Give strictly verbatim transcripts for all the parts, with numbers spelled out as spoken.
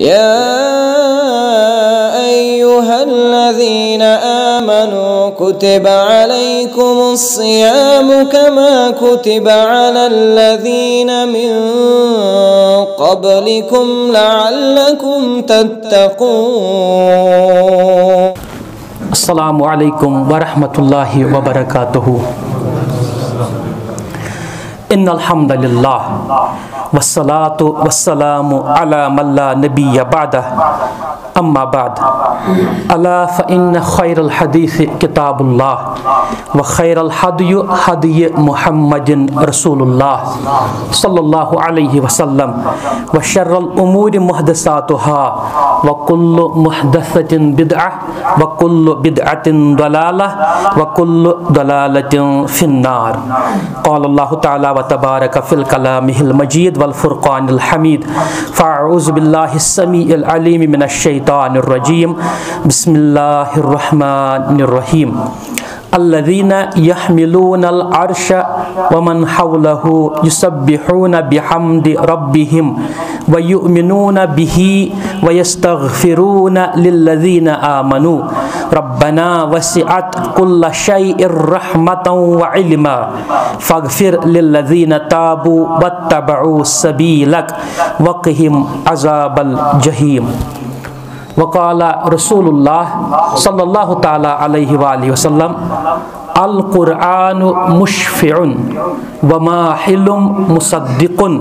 या अय्युहल्लज़ीना आमनू कुतिबा अलैकुमुस्सियामु कमा कुतिबा अलल्लज़ीना मिन क़ब्लिकुम लअल्लकुम तत्तक़ून। अस्सलामु अलैकुम वरहमतुल्लाहि वबरकातुहू। इन्नल हम्दुलिल्लाह वस्सलातु वस्सलामु अला मल्ला नबिय्य बअदह अम्मा बाद। अला फ़इन्न खैरल हदीस किताबुल्लाह व खैरल हदयु हदय मुहम्मदिन रसूलुल्लाह सल्लल्लाहु अलैहि वसल्लम व शर्रल उमूरि मुहदसातुहा व कुल्लु मुहदसतिन बिदअह व कुल्लु बिदअतिन दलालह व कुल्लु दलालतिन फिन्नार। क़ाल अल्लाहु तआला व तबारक फ़िल कलामिहिल मजीद वल फ़ुरक़ानिल हमीद। फ़अऊज़ु बिल्लाहिस समीइल अलीम मिनश शैतानिर रजीम। बिस्मिल्लाहिर रहमानिर रहीम। अल्लज़ीना यहमिलूनल अर्श व मन हौलहु युसब्बिहूना बिहम्दि रब्बिहिम व युमिनूना बिही व यस्तग़फिरूना लिल्लज़ीना आमनू रब्बना वसिअत कुल्ल शैइन रहमतन व इल्मा फ़ग़फ़िर लिल्लज़ीना ताबू वत्तबऊ सबीलक वक़िहिम अज़ाबल जहीम। वक़ाला रसूलुल्लाह सल्लल्लाहु ताला अलैहि वालिहि वसल्लम अल क़ुरआनु मुशफ़िउन व माहिलुम मुसद्दिक़ुन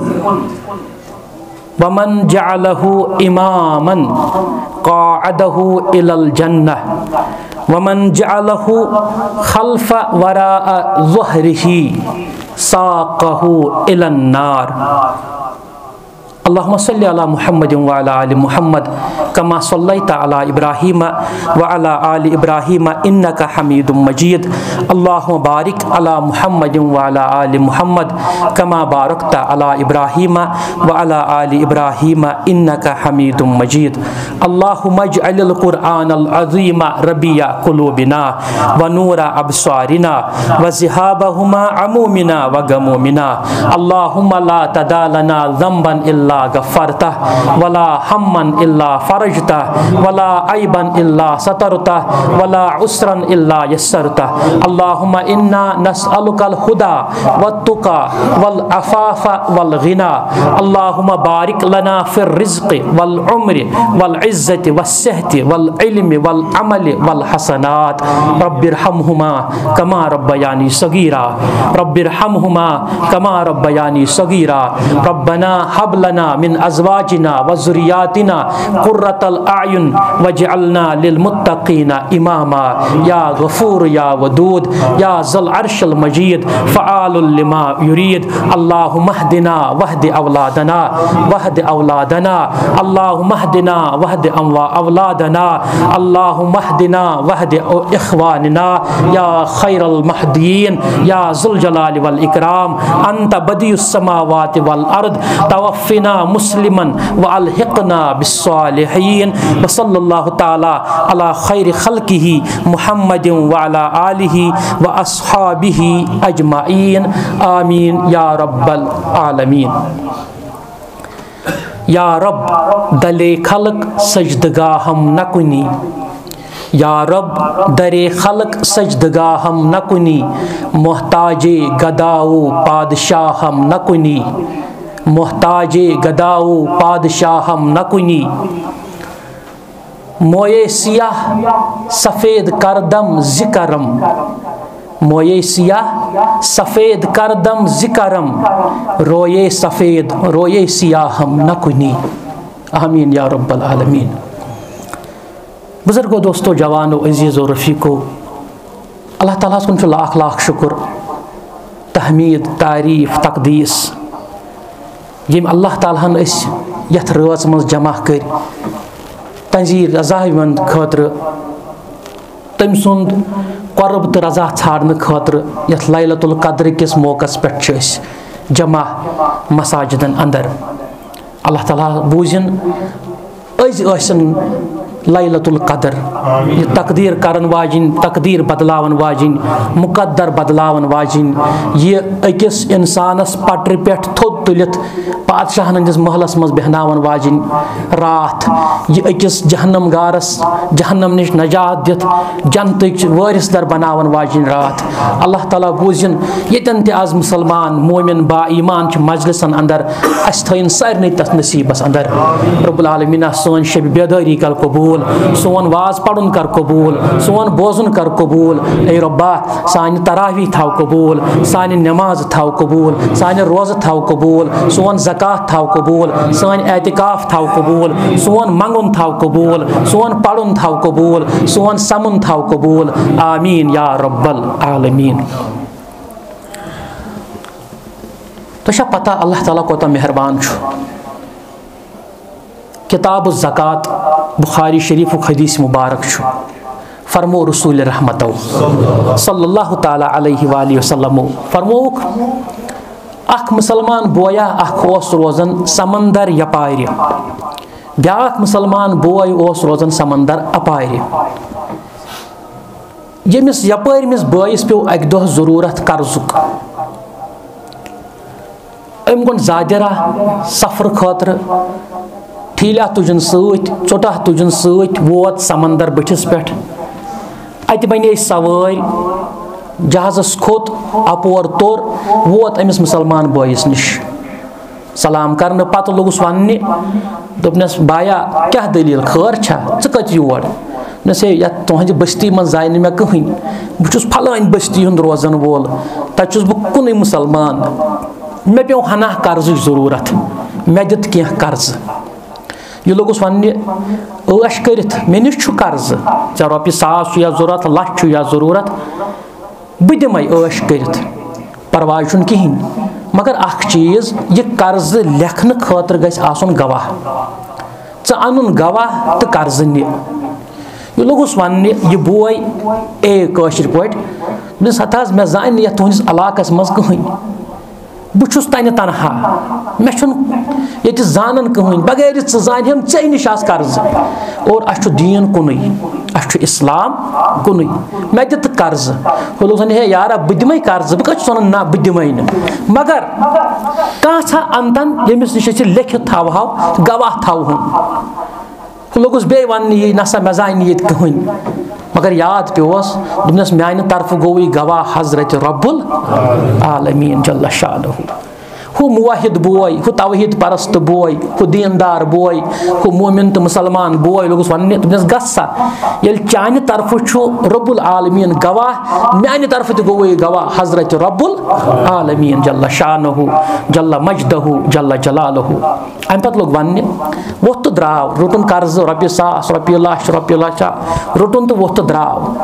वमन जअलहु इमामन क़अदहु इलल जन्नह वमन जअलहु खल्फ़ वराअ ज़ुहरिही साक़हु इलन नार। अल्लाहुम्मा सल्लि अला मुहम्मद व अला आलि मुहम्मद कमा सल्लैता अला इब्राहीम व अला आलि इब्राहीम इन्नका हमीदुम मजीद। अल्लाहुम्मा बारिक अला मुहम्मद व अला आलि मुहम्मद कमा बारकता अला इब्राहीम व अला आलि इब्राहीम इन्नका हमीदुम मजीद। अल्लाहुम्मा इज्अलिल क़ुरआनल अज़ीम रबिया क़ुलूबिना व नूरा अब्सारिना व ज़िहाबहुमा अमूमिना व गमूमिना। अल्लाहुम्मा ला तदा लना ज़ंबन इल्ला गफ़रतह वला हम्मन इल्ला फ़रजतह वला ऐबन इल्ला सतरतह वला उसरन इल्ला यस्सरतह। अल्लाहुम्मा इन्ना नस्अलुकल हुदा वत्तुका वल अफ़ाफ़ वल ग़िना। अल्लाहुम्मा बारिक लना फ़िर रिज़्क़ि वल उम्रि वल इज़्ज़ति वस्सेहति वल इल्मि वल अमलि वल हसनात। रब्बिरहमहुमा कमा रब्बयानी सगीरा रब्बिरहमहुमा कमा रब्बयानी सगीरा। रब्बना हब लना मिन अज़वाजिना व ज़ुर्रिय्यातिना क़ुर्रतल अयुन वजअलना लिलमुत्तक़ीना इमामा। या गफ़ूर या वदूद या ज़ुल अर्शिल मजीद फ़आलुल लिमा युरीद। अल्लाहुम्मा हदिना वहदि औलादना वहदि औलादना अल्लाहुम्मा हदिना वहदि औलादना अल्लाहुम्मा हदिना वहदि इख़वानिना या खैरल महदीन या ज़ुल जलालि वल इकराम। अंत बदियुस समावाति वल अर्द तवफ़्फ़िना मुस्लिमन व अलहिक़ना बिस्सालिहीन। व सल्लल्लाहु ताला अला खैरि खल्क़िही मुहम्मदिन व अला आलिही व अस्हाबिही अजमाइन आमीन या रब्बल आलमीन। या रब दले खल्क़ सजदगाहम न कुनी। या रब दरे खल्क़ सजदगाहम न कुनी मोहताजे गदाओ पादशाहम न कुनी मोहताजे गदाओ पादशाहम न कुनी। मोये सियाह सफ़ेद करदम ज़िकरम मोये सियाह सफ़ेद करदम ज़िकरम रोये सफ़ेद रोये सियाहम न कुनी। आमीन या रब्बल आलमीन। बुज़ुर्गो, दोस्तों, जवानों, अज़ीज़ो, रफ़ीक़ो, अल्लाह ताला सुन लाख लाख शुक्र तहमीद तारीफ़ तक़दीस यम अल्लाह तालाहन यथ रात मज जमा कर तंजीर रज़ा वन खतर तम सुंद क़ुर्ब तो रज़ा छाड़ने खतर यथ लैलतुल क़द्र किस मौक़स पे जमा मसाजिदन अंदर। अल्लाह ताला बूझन अज लैलतुल कदर ये तकदीर करन वाजिन तकदीर बदलावन वाजिन मुकद्दर बदलावन वाजिन ये अकिस इंसानस पटरि पेठ थोद तुलित पादशाहन हंदिस महलस मज बेहनावन वाजिन रात ये अकिस जहन्नम गारस जहन्नम निश नजात दित जन्नत वारिस दर बनावन वाजिन रात। अल्लाह ताला बूजिन यतन ते आज मुसलमान मोमिन बा ईमान च मजलिसन अंदर अस थयन सारने तस नसीबस अंदर रब्बुल आलमीन सोन शब बेदारी कल कबूल सोन वाज पढ़न कर कबूल सोन बोजन कर कबूल ए रब्बा सानि तरावी थाव कबूल सानि नमाज थाव कबूल सानि रोज थाव कबूल सोन ज़कात थाव कबूल सान एतिकाफ थाव कबूल सोन मंगुन थाव कबूल सोन पढ़न थाव कबूल सोन समन थाव कबूल आमीन या रब्बल आलमीन। तो पता अल्लाह ताला कोता मेहरबान किताब ज़कात बुखारी शरीफ हदीस मुबारक फरमो रसूल रहमत सल्लल्लाहु ताला अलैहि वसल्लम फरमोक अख मुसलमान बोया अख ओस रोजन समंदर यपारि ब्याक मुसलमान बोय ओस रोजन समंदर अपारि यमिस यपारिमिस बोयस पे अक दो जरूरत कर्जुक अम गोन जादिरा सफर खतर ठीला तुजन सत चोटा तुजन सत वोत समंदर बठिस पे अत बने सवार जहाज़स खोत अपोर तोर वोत अमिस मुसलमान बोयस निश सलाम करने पत लोगुस वन्ने दोपनस बाया क्या दलील खैर छा च कत योर नसे या तुहंज बस्ती मन जाय मे कहीं बहुस फलान बस्ती हुंद रोजन वोल तचुस बह कुन मुसलमान मे पे हना कर्ज जरूरत मे दित क्या कर्ज यह लोगुस वन्ने ऐश करित मे निश कर्ज ऐ रोपये सास या जरूरत लच या जरूरत बह दिमे ऐश करित परवाह छुन कहीं मगर अख चीज यह कर्ज लेखन खतर गस आसन गवाह च अन गवाह तो कर्ज नि यह लोगुस वन्ने यह बोय ए कशर पे हत मे जान ये तुहस इलाकस मज कहीं बहुस तन तनहा मे ये जान कहीं बगैर च जान हम ऐ निश कर्ज और अस दीन कुन अस इस्लाम कुन मे दित कर्ज वो लोग हे यारा बह दिमे कर्ज बह कत वन ना बह दिमे मगर कह अनतन यमिस निश लिखित थवो गवाह थवहन लोगुस बे वन यह नसा मे जान ये कहीं मगर याद पेस दोपनस म्यान तरफ गो गवाह हजरत रब्बुल आलमीन जल्ल शानुहु हु मुवाहिद बोय हु तवहीद परस्त बोय हु दीनदार बोय हु मोमिन तो मुसलमान बोय लोगुस वन्ने दोपनस गसा ये चान तरफ रब्बुल आलमीन गवाह म्यान तरफ तो गो गवाह हजरत रब्बुल आलमीन जल्ल शानुहु जल्ल मजदहु जल्ल जलालहु अम पे लोग वन्ने वोत तो द्राव रोटन कर्ज रोपये सास रोपये लच रोपये लचा रोटन तो वोत तो द्राव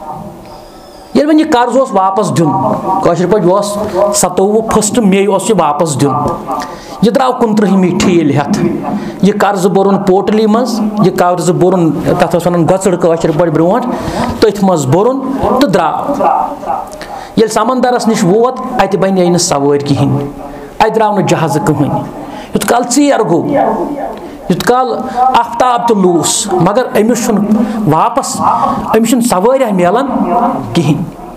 ये वन यह कर्ज वापस दिन कशर पे सतोवु फस्ट मे वापस दिन यह द्राव कुनत्रहमी ठील हेथ यह कर्ज बोरन पोटली मज यह कर्ज बोरन तथ वन गचड़ कशर पे ब्रो तथ मज बोरन तो द्राव ये समंदरस निश वोत अत बने न सवार कहें अत द्राव न जहाज कहीं युत काल चेर गो युत काल आफ्ताब तो लूस मगर अमिस वापस अमिस सवार मिलान कहें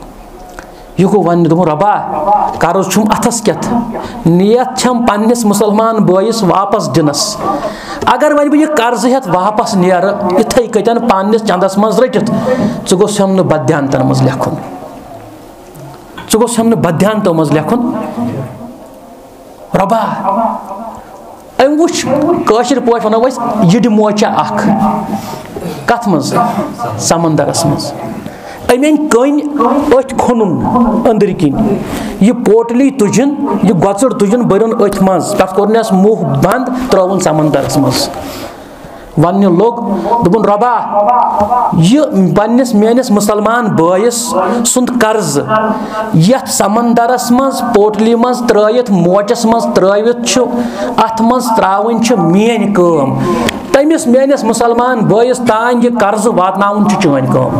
यह गो वन दोप रबा कर्ज छुम अथस कत नियत छम पन्निस मुसलमान बोयस वापस दिनस अगर वन बह कर्ज हेत वापस नेर इथे कतन पन्निस चंदस मज रटित च गोस हम बद्यांतन मज लेखुन च गोस हम बद्यांतो मज लेखुन रबा अम वुच कशर पे वनो यिड मोचा अख कथ मज समंदरस मज अमेन कन अथ खोनुन अंदर किन यह पोटली तुजन यह गचड़ तुजन बरन अथ मज तथ कोरनस मुह बंद त्रवन समंदरस मज वन लोग दोपन रबा यह पन्निस मेनिस मुसलमान बयस सुंद कर्ज यथ समंदरस मज पोटली मज त्रयित मोचस मज त्रवित अथ मज त्रावन मेन काम तमिस मेनिस मुसलमान बयस तान यह कर्ज वातनावन चन काम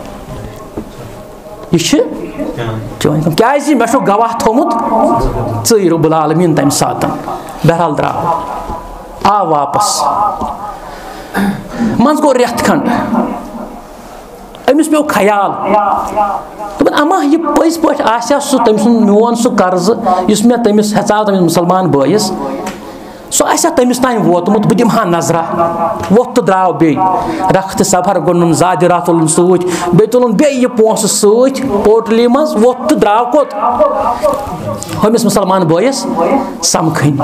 यह चन काम क्या मे गवाह थोमुत च रब्बुल आलमीन तम सात बहरहाल द्राव आ वापस मज गो रेत खंड अमिस पे ख्याल दोपन अमा यह पज पे आसा सह तम सुन मोन सह कर्ज इस मे तमिस हेचाव तमिस मुसलमान बयस सो आसा तमिस तान वोतमुत बह दिमहा नजरा वोत तो द्राव बे रख तो सफर गुन जादिरा तुलन सूच बे तुलन बे यह पोस सूच पोटली मज वोत तो द्राव कोत हमिस मुसलमान बयस समखन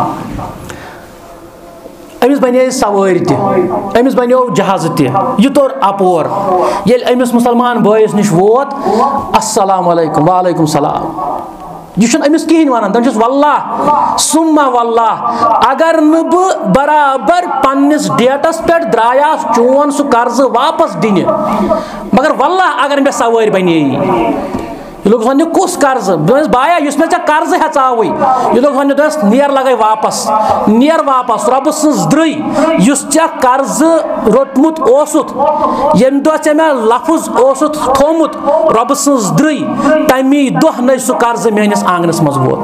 अमिस बने सवारी तमिस बनो जहाज तह तोर अपोर ये अमिस मुसलमान बयस निश वोत अस्सलाम वालेकुम वालेकुम सलाम यह अमिस कहें वन दपस वल्लाह सुम्मा वल्लाह अगर न बह बराबर पन्निस डेटस पे द्राया चोन सह कर्ज वापस दिन मगर वल्लाह अगर मे सवारी बने ये लोग वन कुस कर्ज बस बाया इस मे कर्ज हेचाव ये लोग वन दस नेर लगे वापस नेर वापस रब सज द्रई इस कर्ज रोटमुत ओसुत यम दो मे लफज ओसुत थोमुत रब सज द्रई तमी दह न सह कर्ज मेनिस आंगनस मज वोत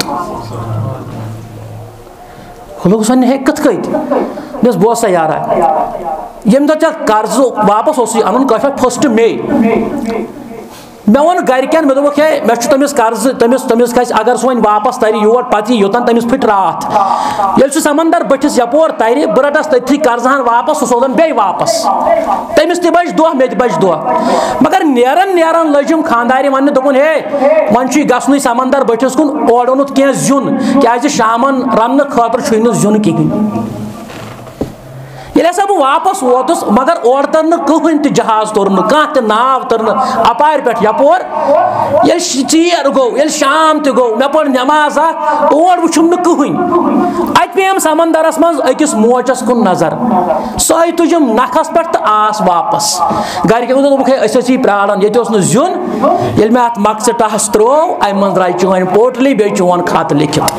लोग वन हे कथ कत बस बो सा यारा यम दो कर्ज वापस ओस अन कह फर्स्ट मे मे वो गरकन मे दोक हे मे तमिस कर्ज तमिस तमिस खस अगर सह वापस तर योर पत योतन तमिस फट रात ये समंदर बटिस यपोर तर बह रटस तथी कर्जहान वापस सह सोजन बे वापस तमिस तह बच दह मे बच दह मगर नेरन नेरन लजिम खानदारी वन दोपन हे वन गसन समंदर बटिस कुन ओर ओनुत कह जुन क्या शामन रन खतर जुन कहें ये सब वापस वोतुस मगर और तर कहन तह जहाज तोर कह तह नाव तर अपार पे यपोर ये चीर गो ये शाम तह गो मे पढ़ नमाज और वुचम न कहन अत पेम समंदरस मज अकिस मोचस कुन नजर सह तुजम नखस पे तो आस वापस गरको दोप असी प्राण ये जुन ये मे अत मकसद त्रो अम मन द्राय चोन पोटली बे चोन खत लिखित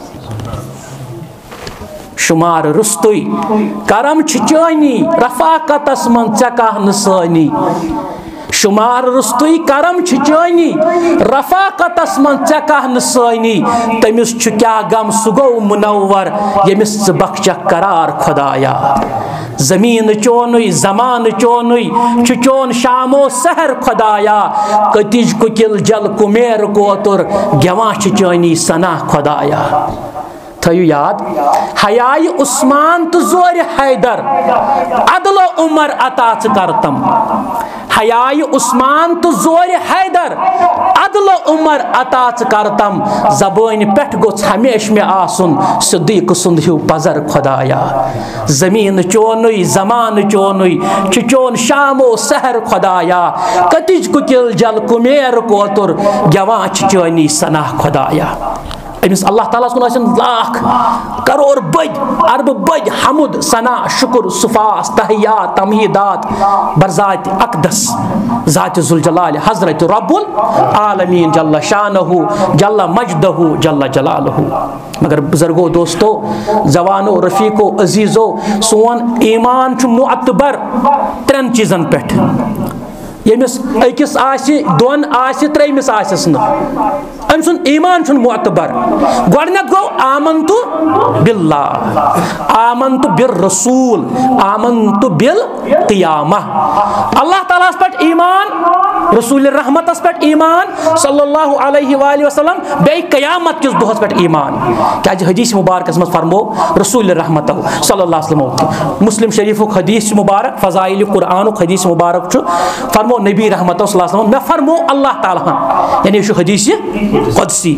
शुमार रुस्तुई करम चानी रफाकतस मन चकह नसानी शुमार रुस्तुई करम चानी रफाकतस मन चकह नसानी तमिस क्या गम सुगो मुनव्वर यमिस बख्श करार खुदाया जमीन चोनुई जमान चोनुई चोन शामो सहर खुदाया कतिज कुकिल जल कुमेर कोतुर गवा चानी सना खुदाया थयु याद हयाय उस्मान तो जोर हैदर अदल उमर अता करतम हयाय उस्मान तो जोर हैदर अदल उमर अता करतम जबान पे गोस हमेश में आसुन सिद्दीक सुंद हिव पजर खुदाया जमीन चोनुई जमान चोनुई चोन शामो सहर खुदाया कतिज कुकिल जल कुमेर कोतुर गवा चानी सना खुदाया अमिस अल्लाह ताला कुन लाख करोड़ बद अरब बद हमुद सना शुक्र सुफास तहियात तमहीदात बरजात अकदस जात जुल जलाल हजरत रब्बुल आलमीन जल्ल शानहु जल्ल मजदहु जल्ल जलालहु मगर बुजुर्गो दोस्तों जवानो रफीको अजीजो सोन ईमान मुअतबर त्रेन चीजन पे यमिस अकिस आसि दोन आसि त्रेमिस आसिस न अम सुन ईमान छुन मुअतबर गोडनत गो आमन्तु बिल्लाह आमन्तु बिर रसूल आमन्तु बिल क़ियामह अल्लाह ताला पे ईमान रसूल रहमतस पे ईमान सल्लल्लाहु अलैहि वसल्लम बे क़यामत किस दोहस पे ईमान क्या हदीस मुबारकस में फरमो रसूल रहमत सल्लल्लाहु अलैहि वसल्लम मुस्लिम शरीफ हदीस मुबारक फजाइल कुरान हदीस मुबारक फरमो नबी रहमत सल्लल्लाहु अलैहि वसल्लम मे फरमो अल्लाह ताला यानी हदीस क़ुदसी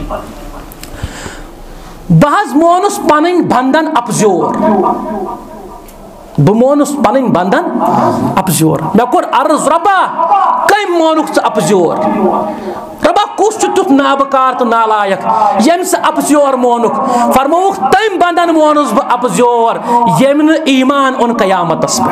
बहज मोनुस पन बंधन अपजोर बह मोनुस पन बंधन अपजोर मे कोर अर्ज रबा कम मोनुक अपजोर रबा कुस तुथ नाबकार तो नालायक यम से अपजोर मोनुक फरमोक तम बंधन मोनुस बह अपजोर यम न ईमान उन क़यामतस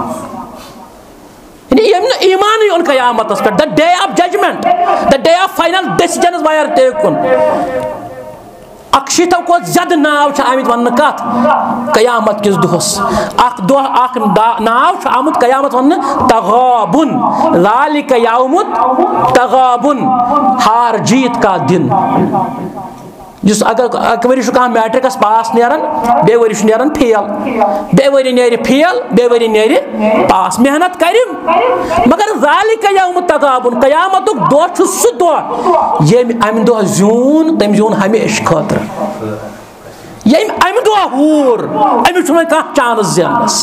पे यम न ईमान उन क़यामतस पे the day of judgment the day of final decision were taken अक्षित को जद नाव आमित वन कत क़यामत किस दोहस अख दो अख नाव आमुत क़यामत वन तगाबुन ज़ालिक यौमुत तगाबुन हार जीत का दिन जिस अगर अक वरी कह मैट्रिकस पास नेरान बे वरी नेरान फेल बे वरी नेरि फेल बे वरी नेरि पास मेहनत करिम मगर ज़ालिक यौम तगाबुन क़यामतुक दो छु सु दो ये अमि दो जून तम जून हमेशा खतर ये अमि दो हूर अमि छु कह चांस ज़ेनस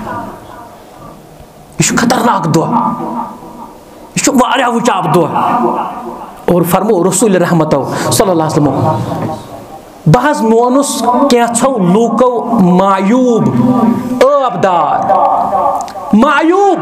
यह खतरनाक दो यह वारिया वुचाब दो और फरमो रसूल रहमत सल्लल्लाहु अलैहि वसल्लम बहस मोनुस कैंचो लूको मायूब आबदार मायूब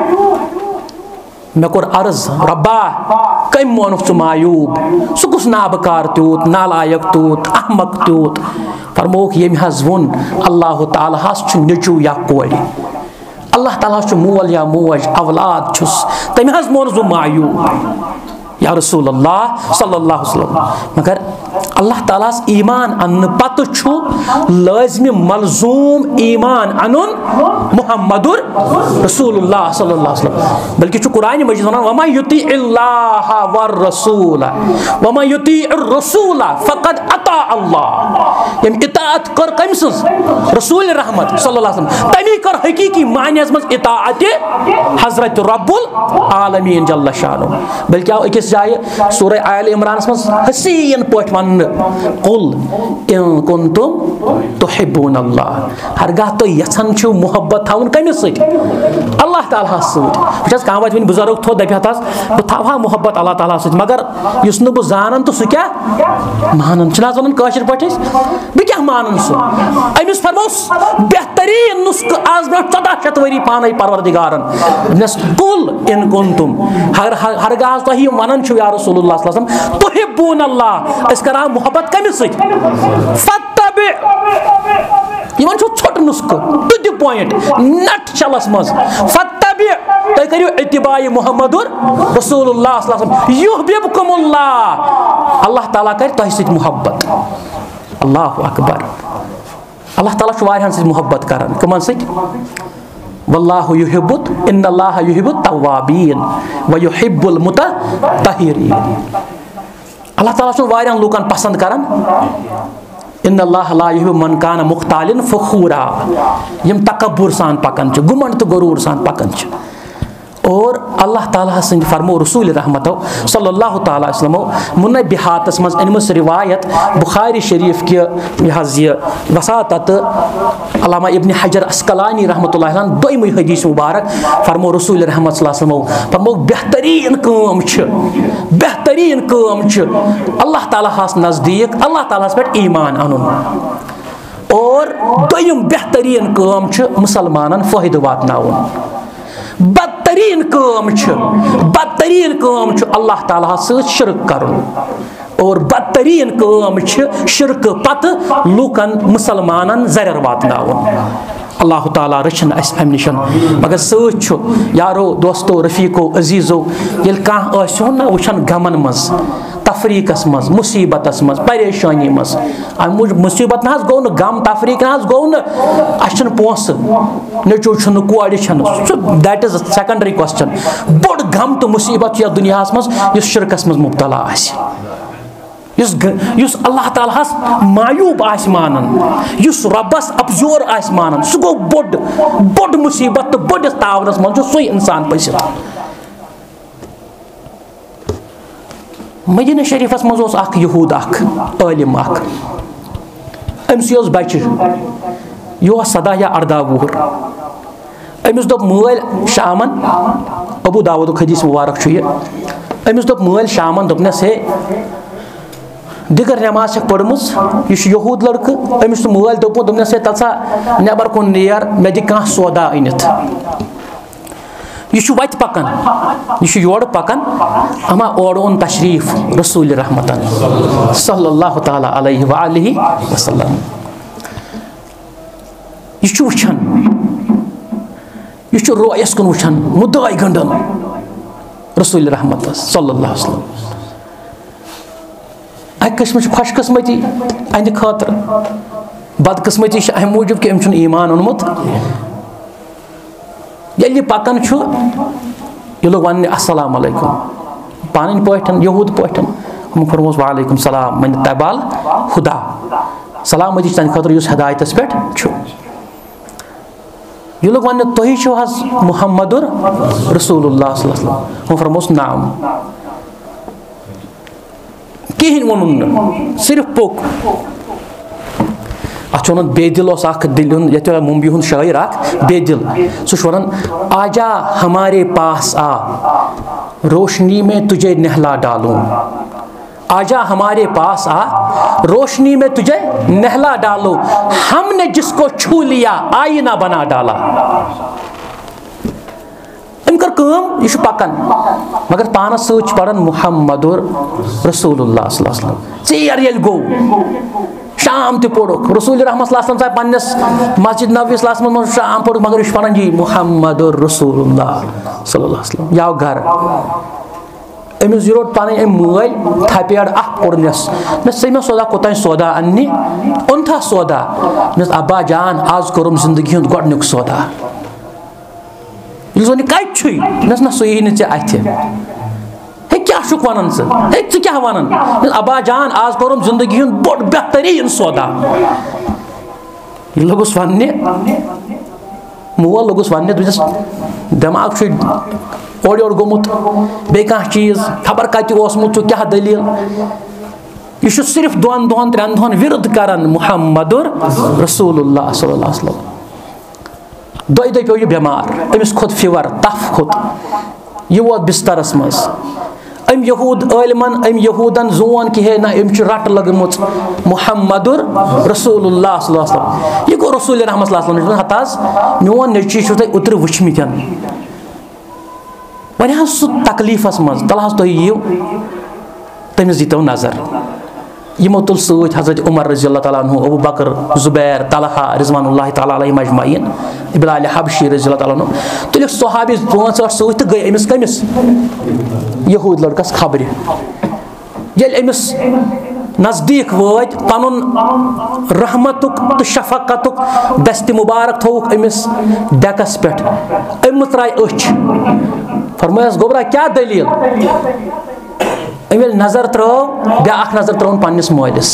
मे कोर अर्ज रब्बा कम मोनुक छु मायूब सु कुस नाबकार त्यूत नालायक त्यूत अहमक त्यूत फरमोक यम हज वोन अल्लाह ताला हस छु निचू या कोड़ी अल्लाह ताला छु मोल या मोज औलाद छुस तम हज मोनुस मायूब या रसूल अल्लाह सल्लल्लाहु अलैहि वसल्लम मगर अल्लाह ताला ईमान अन्न पत छु लाजिम मलजूम ईमान अनुन मुहम्मदुर रसूलुल्लाह सल्लल्लाहु अलैहि वसल्लम बल्कि छु कुरान मजीद वनान वमा युतिइल्लाह वर रसूल वमा युतिइर रसूल फकद अता अल्लाह यम इताअत कर कमसस रसूल रहमत सल्लल्लाहु अलैहि वसल्लम तमी कर हकीकी मानियस मज इताअत हजरत रब्बुल आलमीन जल्ल शानु बल्कि अकिस जाय सूरह आल इमरान मज हसीन पट वन कुल इन कुंतुम तुहिब्बून अल्लाह हरगाह तो यछन छु मोहब्बत थाउन कमिस सत अल्लाह ताला सत बस कह वत वन बुजुर्ग थो दपहतस बह थावा मोहब्बत अल्लाह ताला सत मगर युस न बह जानन तो सु क्या मानन छना वन काशिर पट बह क्या मानन सु अमिस फरमोस बेहतरीन नुस्ख आज ब्रोह चौदह शत वरी पाने परवरदिगारन नस कुल इन कुंतुम हर हरगाह तो ही वनन छु या रसूलुल्लाह सल्लल्लाहु अलैहि वसल्लम तुहिब्बून अल्लाह इस करा मोहब्बत कमिस सत फत्तबि यमन छु छोट नुस्ख टू द पॉइंट नट चलस मज फत्तबि तय करियो इत्तिबाई मुहम्मदुर रसूलुल्लाह सल्लल्लाहु अलैहि वसल्लम युहिब्बुकुमुल्लाह अल्लाह ताला कर तोह सत मोहब्बत अल्लाहु अकबर अल्लाह ताला छु वारियन सत मोहब्बत करन कमन सत वल्लाहु युहिब्बुत इन्नल्लाह युहिब्बुत तव्वाबीन व युहिब्बुल मुततहिरीन अल्लाह ताला छु वारियन लुकन पसंद करन इन्नल्लाह ला युहिब्बु मन कान मुख्तालिन फखूरा यम तकब्बुर सान पकन छ गुमंड तो गरूर सान पकन छ और अल्लाह ताला सं फरमो रसूल रहमत सल्लल्लाहु ताला अलैहि वसल्लम मुन्ना बिहातस मज अनमस रिवायत बुखारी शरीफ के यहज वसातत अल्लामा इब्न हजर अस्कलानी रहमतुल्लाह अलैह दोइम हदीस मुबारक फरमो रसूल रहमत सल्लल्लाहु अलैहि वसल्लम फरमो बेहतरीन काम छ बेहतरीन काम छ अल्लाह ताला हस नजदीक अल्लाह ताला पे ईमान अनुन और दोइम बेहतरीन काम छ मुसलमानन फायदा वातनाउन बदतरीन काम छ बदतरीन काम छ अल्लाह ताला सत शिरक करन और बदतरीन काम छ शिरक पत लुकन मुसलमानन जरर वातनाउन अल्लाह ताला रचन अस अम निशन मगर सत छ यारो दोस्तो रफीको अजीजो ये कह आसो ना वुचन गमन मज तफरीकस मज मुसीबतस मज परेशानी मज अम मुसीबत ना गो न गम तफरीक ना गो न अन पोस नचो छन कोड़ छन दैट इज सेकेंडरी क्वेश्चन बोड़ गम तो मुसीबत या दुनिया मज इस शिरकस मज मुब्तला आस युस अल्लाह ताला मायूब आस मानन युस रब्बस अबजोर आस मानन सह गो बोड़ बोड़ मुसीबत तो बोड़िस तावनस मज सही इंसान पसित मदीना शरीफस मज अख यहूद अख आलिम अख अमस बच्चे यह सदा या अर्दा वुहर अमिस दोप मल शामन अबू दाऊद हदीस मुबारक अमिस दोप मल शामन दोपनस हे दिगर नमाज पढ़मस यह यहूद लड़क अमिस मल दोपन दोपनस हे तसा नबर कुन नेर मे दि कह सौदा अनित यह वत पकन यह योर पकन अमा ओर ओन तशरीफ रसूल रहमतन सल्लल्लाहु ताला अलैहि व आलिहि वसल्लम यह वुचान यह रोयस कुन वुचान मुदाय गंडन रसूल रहमत सल्लल्लाहु अलैहि वसल्लम अक किस्म खुशकिस्मती अहद खतर बदकिस्मती अम मूजूब कि अम ईमान ओनमुत ये पकन ये लोग वन अस्सलाम अलैकुम पान पे यहूद पे हम फरमोस वालेकुम सलाम मन तबाल हुदा सलामती तन खतर युस हिदायतस पे ये लोग वन तुही छो हज मुहम्मदुर रसूलुल्लाह सल्लल्लाहु अलैहि वसल्लम वो फरमोस नाम कहीं वोनुन सिर्फ पोक अच वन बेदिल दिल ये मुंबई हूं शायर बेदिल सह वन आजा हमारे पास आ रोशनी में तुझे नहला डालूं आजा हमारे पास आ रोशनी में तुझे नहला डालो हमने जिसको छू लिया आईना बना डाला अम कर कम यह पकन मगर पानस सच पढ़न मुहम्मदुर रसूलुल्लाह सल्लल्लाहु अलैहि वसल्लम चेर ये गो शाम ते पढ़ रसूल रहमत सल्लल्लाहु अलैहि वसल्लम पन्नस मस्जिद नबवी सल्लल्लाहु अलैहि वसल्लम शाम पढ़ मगर यह पढ़न जी मुहम्मदुर रसूलुल्लाह सल्लल्लाहु अलैहि वसल्लम याव घर अमिस रोट पानी मल थपेड़ अह पुरनस मे सह सौदा कोतान सौदा अन्नी ओन था सौदा मे अब्बा जान आज कोरम जिंदगी हूं गोडनुक सौदा ये कत मे ना सही नी अथ हे क्या वन हे क्या वन अब्बा जान आज कोरम जिंदगी हूं बोड़ बेहतरीन सौदा लगुस वन मोल लगुस वन दिमाग ओर योर गोमुत बे कह चीज खबर कत ओसमुत क्या दलील यह सिर्फ दोन दोन त्रेन दोन विरुद्ध करान मुहम्मदुर रसूलुल्लाह सल्लल्लाहु अलैहि वसल्लम दोय दोय पे यह बेमार अमिस खोत फीवर तफ खोत यह वोत बिस्तरस मज अम यहूद आलमन अम यहूदन जोन कि हे ना अम रट लगमुत मुहम्मदुर रसूलुल्लाह सल्लल्लाहु अलैहि वसल्लम यह गो रसूल रहमत सल्लल्लाहु अलैहि वसल्लम हताज मोन नची छु तय उतर वचमितन वन सह तकलीफस मज तल तुम यू तमिस दीतो नजर यमो तुल सत हजरत उमर रज़ी अल्लाह तआला अन्हु अबू बकर जुबैर तलहा रिज़वानुल्लाहि तआला अलैहिम अजमईन बिलाल हबशी रज़ी अल्लाह तआला अन्हु तुल सहाबी पांच आठ सत गई अमिस कमिस यहूद लड़कस खबर ये अमिस नजदीक वत पनुन रहमतुक तो शफकतुक दस्त मुबारक थोक अमिस डेकस पे अम त्राय अच फरमायस गोबरा क्या दलील अम नजर त्रो ब्या नजर त्रोन पन्निस मोलिस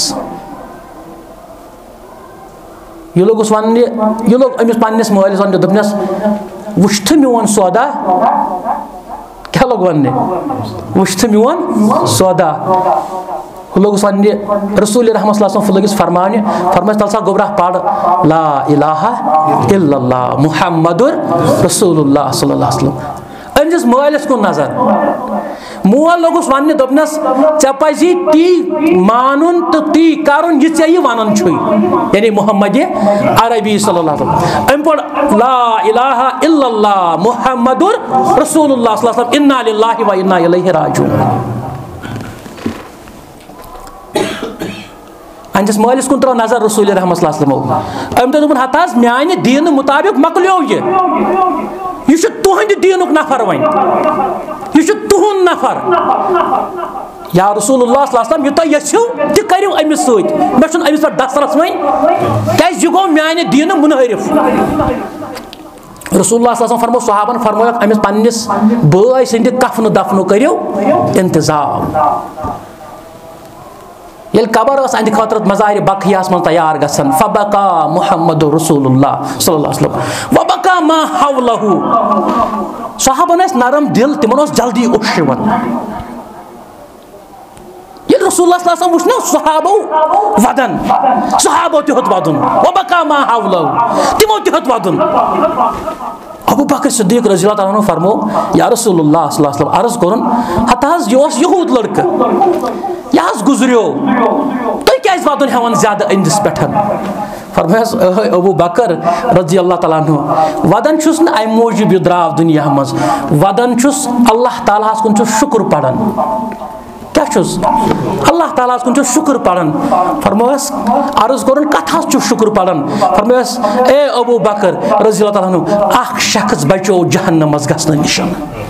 यह लोग वन यह लोग अमिस पन्निस मोलिस वन दोपनस वुश्त मोन सौदा क्या लोग वन वुश्त मोन सौदा लोग वन रसूल रहमत सल्लल्लाहु अलैहि वसल्लम लगिस फरमाने फरमाइस तल सा गोबरा पढ़ ला इलाहा इल्लल्लाह मुहम्मदुर रसूलुल्लाह सल्लल्लाहु अलैहि वसल्लम अमिस मालिस को नजर मोल लोगुस वन दोपनस ऐ पजी ती मानुन तो ती करुन यह ऐ वन यानी मुहम्मद अरबी सल्लल्लाहु अलैहि वसल्लम अम पढ़ ला इलाहा इल्लल्लाह मुहम्मदुर रसूलुल्लाह सल्लल्लाहु अलैहि वसल्लम इन्ना लिल्लाहि व इन्ना इलैहि राजिऊन अंजस मालिस कुन त्रो नजर रसूल रहमत सल्लल्लाहु अलैहि वसल्लम अम दोपन हताज म्यान दीन मुताबिक मकलियो यह यह तुहद दीनुक नफर वन यह तुहद नफर या रसूलुल्लाह सल्लल्लाहु अलैहि वसल्लम यह यू तह करू अमिस सत मे अमिस पे दसरस वन क्या गो म्यान दीन मुनहरिफ रसूलुल्लाह सल्लल्लाहु अलैहि वसल्लम फरमो सहाबन फरमो अमिस पन्निस बाय सिंद कफन दफन करू इंतजाम ये कबर अंद खतर मज़ाहिर बकियास मन तैयार गसन फबका मुहम्मद रसूलुल्लाह सल्लल्लाहु अलैहि वसल्लम वबका मा हवलहु सहाबन नरम दिल तिमन जल्दी उश ये रसूलुल्लाह सल्लल्लाहु अलैहि वसल्लम सहाबो वदन सहाबो तहत वदन वबका मा हवलहु तिमो तहत वदन अबू बकर सिद्दीक रज़ी अल्लाह तआला फरमो या रसूलुल्लाह सल्लल्लाहु अलैहि वसल्लम अर्ज करन हताज यह यहूद लड़का यह गुजरियो तुम क्या वतन हेवन ज्यादा अंदिस पे फरमायस अबू बकर रज़ी अल्लाह तआला अन्हु वदन छुस न अम मूजूब यह द्राव दुनिया मज वदन छुस अल्लाह ताला कुन छुस शुक्र पढ़न क्या छुस अल्लाह ताला कुन छुस शुक्र पढ़न फरमायस अर्ज करन कथा छुस शुक्र पढ़न फरमायस ए अबू बकर रज़ी अल्लाह तआला अन्हु अख शख्स बचो जहन्नम मज गसन निशान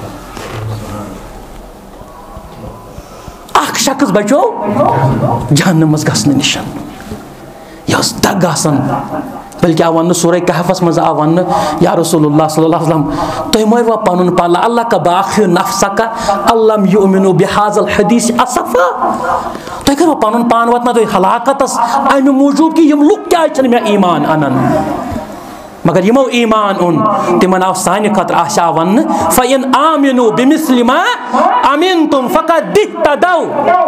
शख्स बचो जहन्नम मज गसन निशान यह दग आसन बल्कि आव वन सूरह कहफस मज आव वन या रसूलुल्लाह सल्लल्लाहु अलैहि वसल्लम तुम मरवा पनुन पाला अल्लाह का बाखि नफ्सका अल्लम युमिनु बिहाज़ल हदीस असफा तुम करो पनुन पान वतना तुम हलाकतस अमि मूजूब कि यम लुक क्या छन मे ईमान अनन मगर यमो ईमान उन तिमन आव सानि खतर आशा वन फइन आमिनु बिमिस्लिमा अमिनतुम फकद तदौ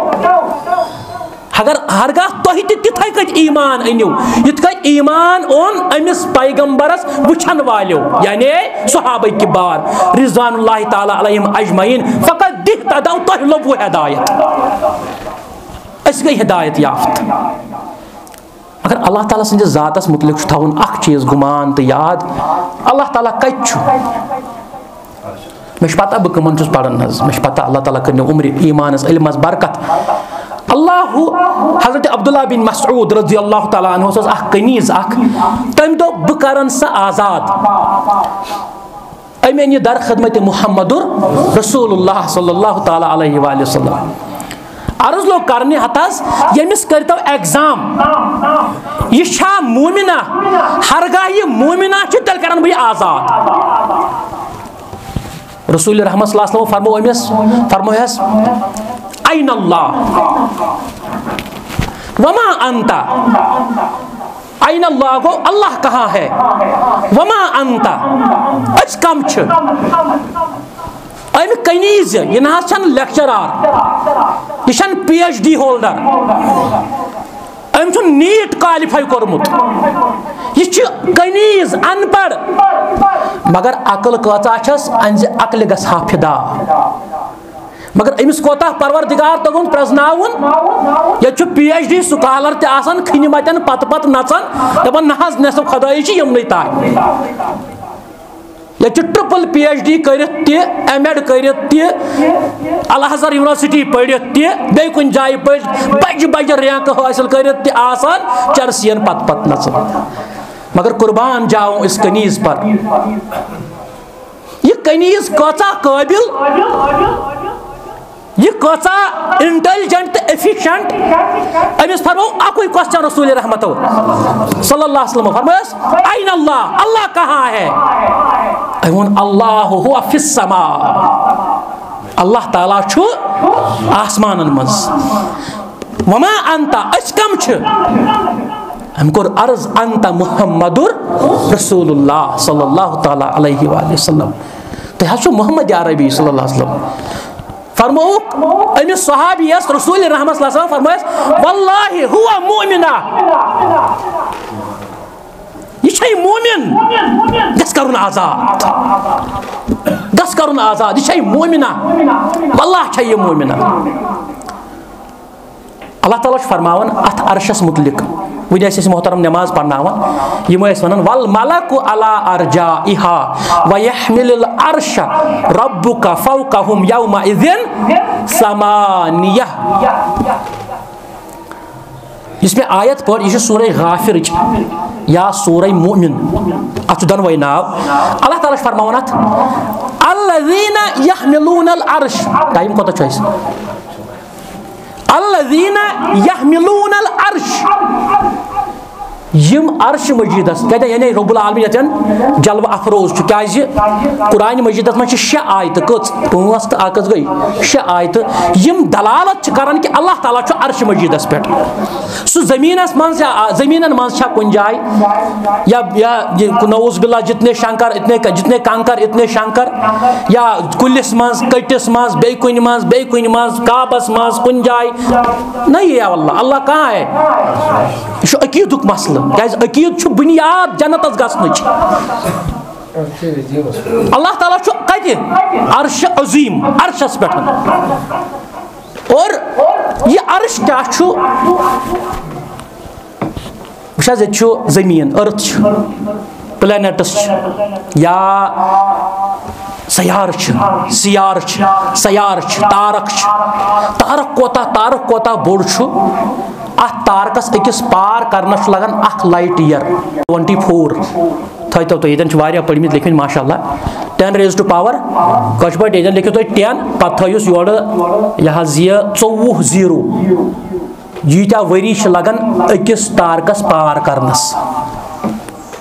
अगर हरगा तुह तिथै कत ईमान अनिव इत कत ईमान ओन अमिस पैगंबरस वुछन वालो यानी सहाबा किबार रिज़वानुल्लाहि ताला अलैहिम अजमईन फकद तदौ तुह लबु हिदायत अस गई हिदायत याफ्त अगर अल्लाह ताला सद ज़ातस मुतलिक थवन अख चीज गुमान तो याद अल्लाह ताला कत मे पता बह कमन चुस पढ़न मे पता अल्लाह ताला कर उम्र ईमानस इल्मस बरकत अल्लाह हजरत अब्दुल्ला बिन मसऊद रज़ी अल्लाह ताला अन्हु अख कनीज अख तम दो बह करन स आजाद अमे नि दर खिदमत मुहम्मदुर रसूलुल्लाह सल्लल्लाहु ताला अलैहि वसल्लम अर्ज लोग करने हतास यमिस करतो एग्जाम यह मोमिना हरगा यह मोमिना तल कर बह आजाद रसूल रहमत सल्लल्लाहु अलैहि वसल्लम फरमो अमिस फरमोयस ऐन अल्लाह वमा अंता ऐन अल्लाह गो अल्लाह कहाँ है वमा अंता अच कम छ अमि कनीज यह ना लेक्चरार यह पी एच डी होल्डर अम नीट क्वालिफाई कोर्मुत यह कनीज अनपढ़ मगर अकल कस अकल गस हाफिदा मगर अमिस कोता परवरदिगार तगुन प्रजनाउन ये पी एच डी स्कॉलर तन खन मतन पत पत नचन दपान ना नसब खुदाई यमन ताय ये ट्रिपल पी एच डी कर एम एड कर अल अजहर यूनिवर्सिटी पढ़ित बे कुन जाय पढ़ बज बज रैंक हासिल कर चरसियन पत पत नचन मगर कुर्बान जाओ इस कनीज पर यह कनीज कचा काबिल यह कचा इंटेलिजेंट तो एफिशिएंट अमिस फरमो अकुई क्वेश्चन रसूल रहमत सल्लल्लाहु अलैहि वसल्लम फरमायस ऐन अल्लाह अल्लाह कहाँ है अमन अल्लाह हुवा फिस समा अल्लाह ताला छु आसमानन मज वमा अंता अस कम छ हम कोर अर्ज अंता मुहम्मदुर रसूलुल्लाह सल्लल्लाहु ताला अलैहि वसल्लम तो हसु मोहम्मद अरबी सल्लल्लाहु अलैहि वसल्लम फरमो अमिस सहाबी रसूल रहमत सल्लल्लाहु अलैहि वसल्लम फरमायस वल्लाहि हुवा मुमिना यह मोमिन गस करुन आजाद गस करुन आजाद यह मोमिना वल्लाह छ यह मोमिना अल्लाह ताला फरमावन अथ अर्शस मुतलिक वह मोहतरम नमाज पढ़नावन यम वन वल मलकु अला अर्जाइहा व यहमिलुल अर्श रब्बुका फौकहुम यौमइज़िन समानिया इसमें आयत पढ़ यह सूरह गाफिर या सूरह मोमिन अत दोनों नाव अल्लाह ताला फरमावन अथ अल्लज़ीना यहमिलूनल अर्श टाइम कोता छ अल्लज़ीना यहमिलूनल अर्श यम अर्श मजीदस कहते यानी रब्बुल आलमीन जल्व अफरोज क्या कुरान मजीदस में शे आयत कच पाँच तो आकस गई शे आयत यम दलालत करान कि अल्लाह ताला अर्श मजीदस पे सह जमीनस मज जमीन मज कुन जाय या या नऊज बिल्ला जितने शंकर इतने जितने कंकर इतने शंकर या कुलिस मज कटिस मज बे कुन मज बे कुन मज काबस मज कुन जाय नहीं है अल्लाह अल्लाह कहाँ है यह अकीदुक मसला क्या अकीद बुनियाद जन्नत गसन अल्लाह ताला कत अर्श अजीम अर्शस पे और यह अर्श क्या जमीन अर्थ प्लैनेट्स या सयार सियार सयार तारक तारक कोता तारक कोता बोड़ अत तारकस अकिस पार करना लगन अख लाइट ईयर ट्वेंटी फोर थो तो ये पढ़मित लिखित माशाल्लाह टेन रेज टू पावर कश पे ये लिखित तुम टेन पे थोस योर यह चौवह जीरो यीत्या वरी लगन अकिस तारकस पार करनस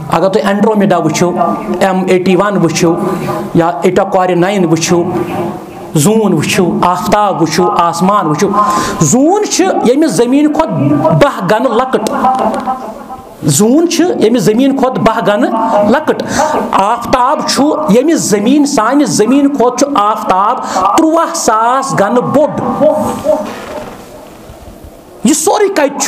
अगर तुम एंड्रोमेडा वुचो एम एटी वन वुचो या एटा क्वारी नाइन वुचो जून वुचो आफ्ताब वुचो आसमान वुचो जून यमि जमीन खुद बह गन लकट जून यमि जमीन खुद बह गन लकट आफ्ताब यमि जमीन सान जमीन खुद आफ्ताब त्रुवह सास गन बोड यह सोरी कत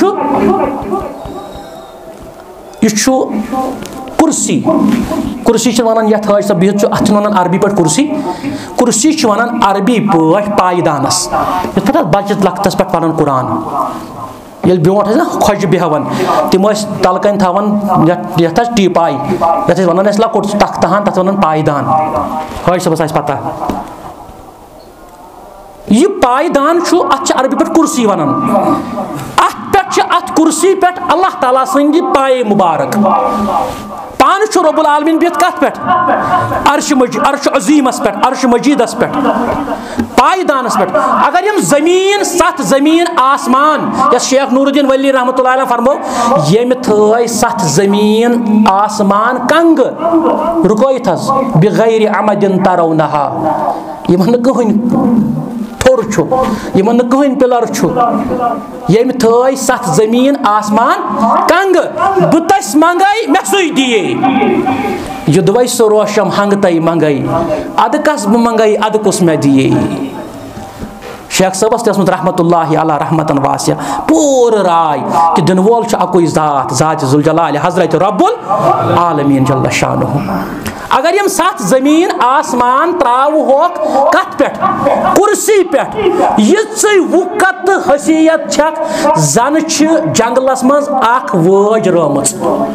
यह कुर्सी कुर्सी वन ये सब बिहित अत वन अरबी पे कुर्सी कुर्सी वन अरबी पे पायदानस पे बचत लखतस पे पढ़ान कुरान ये ब्रोट ना खोज बेहवन तम तलकन थवन ये टीपाई ये वन लकुट तख्तहान तथ वन पायदान हज सबस पता यह पायदान अत अरबी पे कुर्सी वन अत कुर्सी पे अल्लाह ताला सन्द पाए मुबारक पान रब्बुल आलमीन बित कत पे अर्श मजीद अर्श अजीमस पे अर्श मजीदस पे पायदानस पे अगर यम जमीन सत जमीन आसमान या शेख नूरुद्दीन वली रहमतुल्लाह अलैह फरमो यम थय सत जमीन आसमान कंग रुकोयत बिगैर अमदिन तरौनहा यमन कहन थोर यमन कहन पिलर यम थय सत जमीन आसमान कंग बतस मंगई मे सु दिए युद्धवै सो रोशम हंग तई मंगई अद कस बह मंगई अद कुस मे दिए शेख सबस तसमत रहमतुल्लाह अलैह रहमतन वासिया पूर राय कि दिन वोल अकुई जात जात जुल जलाल हजरत रब्बुल आलमीन जल्ल शानुहु अगर यम सत जमीन आसमान त्राव होक कत पे कुर्सी पे ये वुकत हसीयत छक जन जंगलस मज अख वज रमच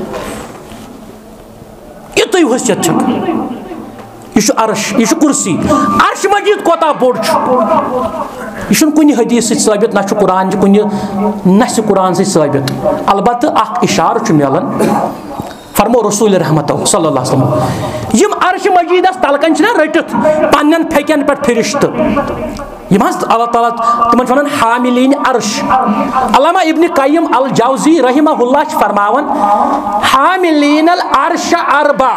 युत हसीयत छक यह अर्श यह कुर्सी अर्श मजीद कोता बोड़ यह कुन हदीस साबित ना कुरान कुन नस कुरान साबित अलबत्त अख इशार मिलन फरमो रसूल रहमत सल्लल्लाहु अलैहि वसल्लम यम अर्श मजीदस तलकन रटित पन्न फेकन पे फिरिश्त यम अल्लाह ताला तिमन वन हामिलीन अर्श अल्लामा इब्न कय्यम अल जौजी रहिमहुल्लाह फरमावन हामिलीन अल अर्श अरबा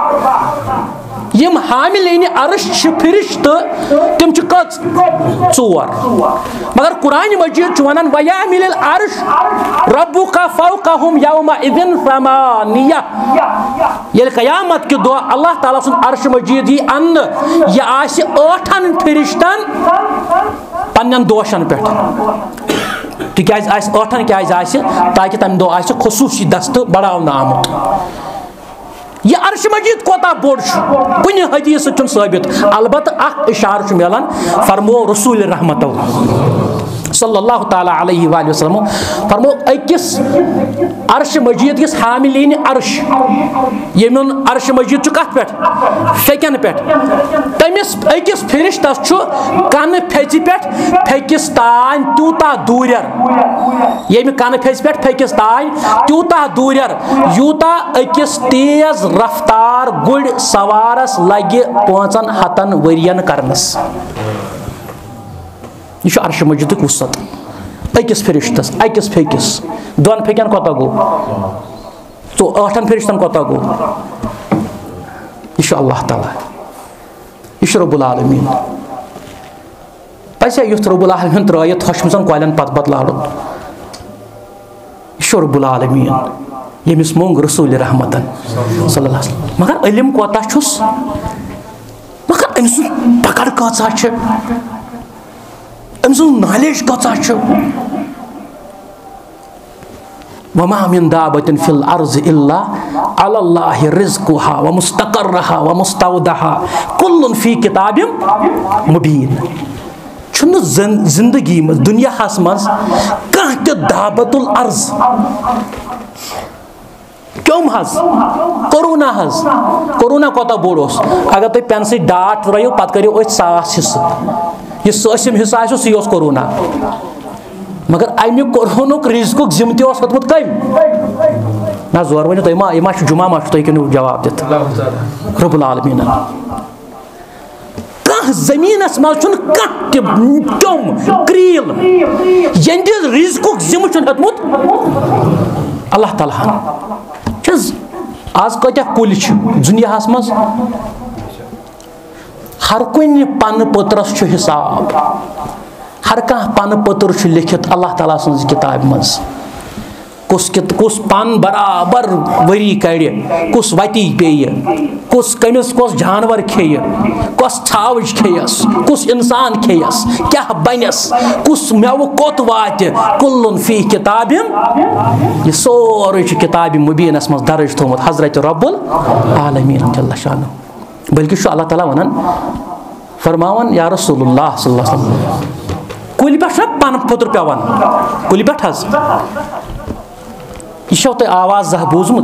यम हामिलीन अर्श फिरिश्त तिम कच चोर मगर कुरान मजीद वन वयामिल अर्श रब्बुका फौकहुम यौमा इदिन समानिया ये कयामत के दो अल्लाह ताला सुन अर्श मजीद यह अन्न यह आसि आठन फिरिश्तन पन्न दोशन पे तिकाज आसि आठन क्या आसि ताकि तम दो आसि खुसूसी दस्त बढ़ावना आमुत यह अर्श मजीद कोता बोड़ कुन हदीस साबित अलबत्त अख इशार मिलान फरमो रसूल रहमत सल्लल्लाहु ताला अलैहि वसल्लम फरमो अकिस अर्श मजीद किस हामिलीन अर्श यमन अर्श मजीद कत पे फेकन पे तमिस अकिस फिरिश्तस कन फेच पे फेकिस तान तूता दूर यम कन फेच पे फेकिस तान तूता दूर यूता अकिस तेज रफ्तार गुड़ सवारस लगे पांचन हतन वरियन करनस यह अर्श मजीद वसत अकिस फिरिश्तस अकिस फेकिस दोन फेकन कोता गो तो आठन फिरिश्तन कोता गो यह अल्लाह ताला यह रब्बुल आलमीन पसे युथ रब्बुल आलमीन त्रयत हशमजन कोलन पत पत लाड़न यह रब्बुल आलमीन यमिस मोंग रसूल रहमतन सल्लल्लाहु अलैहि वसल्लम मगर इल्म कोता छुस मगर अमस पकड़ कचा छ अमस नॉलेज कचा छ वमा मिन दाबतिन फिल अर्ज इल्ला अलल्लाहि रिज़्कुहा व मुस्तक़र्रहा व मुस्तौदहा कुल्लुन फी किताबिम मुबीन छुन जिंदगी में दुनिया हस मज कह ते दाबतुल अर्ज क्यों हज कोरोना हज कोरोना कोता बोड़ अगर तुम पेन सत डाट त्रो पे करो अथ सास हिस्स यह सम हिस्सा आसो सी कोरोना मगर अमुक कोरोनुक रिज़्कुक जिम ते होतमुत कम ना जोर वन तुम यह जुमा मा तुम कनो जवाब दित रब्बुल आलमीन कह जमीनस मज कम क्रील यंद रिज़्कुक जिम होतमुत अल्लाह ताला आज कत्या कुल दुनिया मज हर कुन पन पत्रस हिसाब हर कह पन पत्र लिखित अल्लाह ताला सज किताब मज कुस कुस पान बराबर वरी कड़ कुस वती पे कुस कमिस कुस जानवर खे कुस छावज खेयस कुस इंसान खेयस क्या बनस कुस मेव कोत वात कुल्लुन फी किताबिन ये सोरे किताब मुबीनस मज दर्ज थोमुत हजरत रब्बुल आलमीन जल्ल शानु बल्कि अल्लाह ताला वनान फरमावन या रसूलुल्लाह सल्लल्लाहु अलैहि वसल्लम कुल पे पन पत्र पेवान कुल पे हज यह तुम आवाज जह बूजम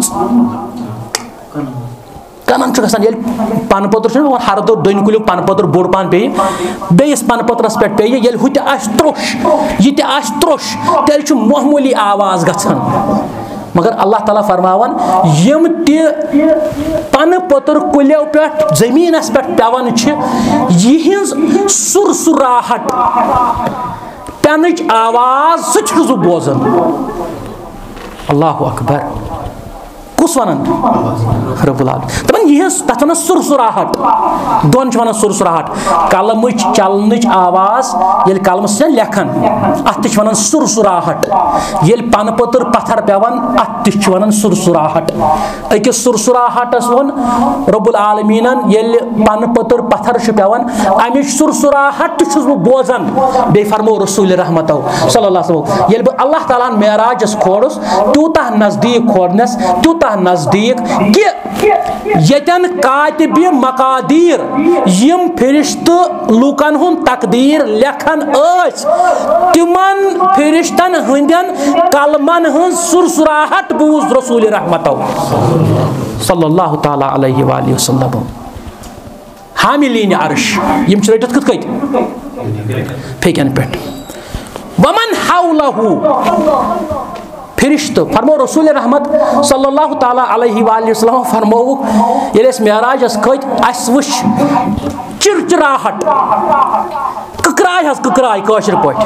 कनन गसान पन पत्र हर दो दन कुल पन पत्र बोड़ पान पे बेस पन पत्रस पे पे ये हु त्रोश यह त्रोश तेल मामूली आवाज गछन मगर अल्लाह ताला फरमावन यम ति पन पत्र कुल्यों पे जमीनस पे पेवान यह सुरसुराहट पेनच आवाज सह बोजन अल्लाह अकबर कुस वन रब्बुल आलमीन दपन यह तथ वन सुरसुराहट दोन वन सुरसुराहट कलम चलन आवाज ये कलम से लेखन अत वन सुरसुराहट ये पन पत्र पत्थर पेवान अत वन सुरसुराहट अकिस सुरसुराहटस वन रब्बुल आलमीन ये पन पत्र पत्थर पेवान अमिच सुरसुराहट बह बोजान बे फरमो रसूल रहमतो सल्लल्लाहु अलैहि वसल्लम ये अल्लाह ताला मेराजस खोड़स तूता नजदीक खोड़नस तूता नजदीक कि यतन कातिब मकादीर यम फरिश्त लुकन हुन तकदीर लेखन अस तिमन फरिश्तन हंदन कलमन हन सुरसुराहट बूज रसूल रहमतो सल्लल्लाहु ताला अलैहि वसल्लम हामिलीन अर्श यम रटित कत कत फेकन पे वमन हौलहु फरिश्त फरमो रसूल रहमत सल्लल्लाहु ताला अलैहि वसल्लम फरमो ये मेराजस खत अस वुच चिरचिराहट ककराय हज ककराय कशर पे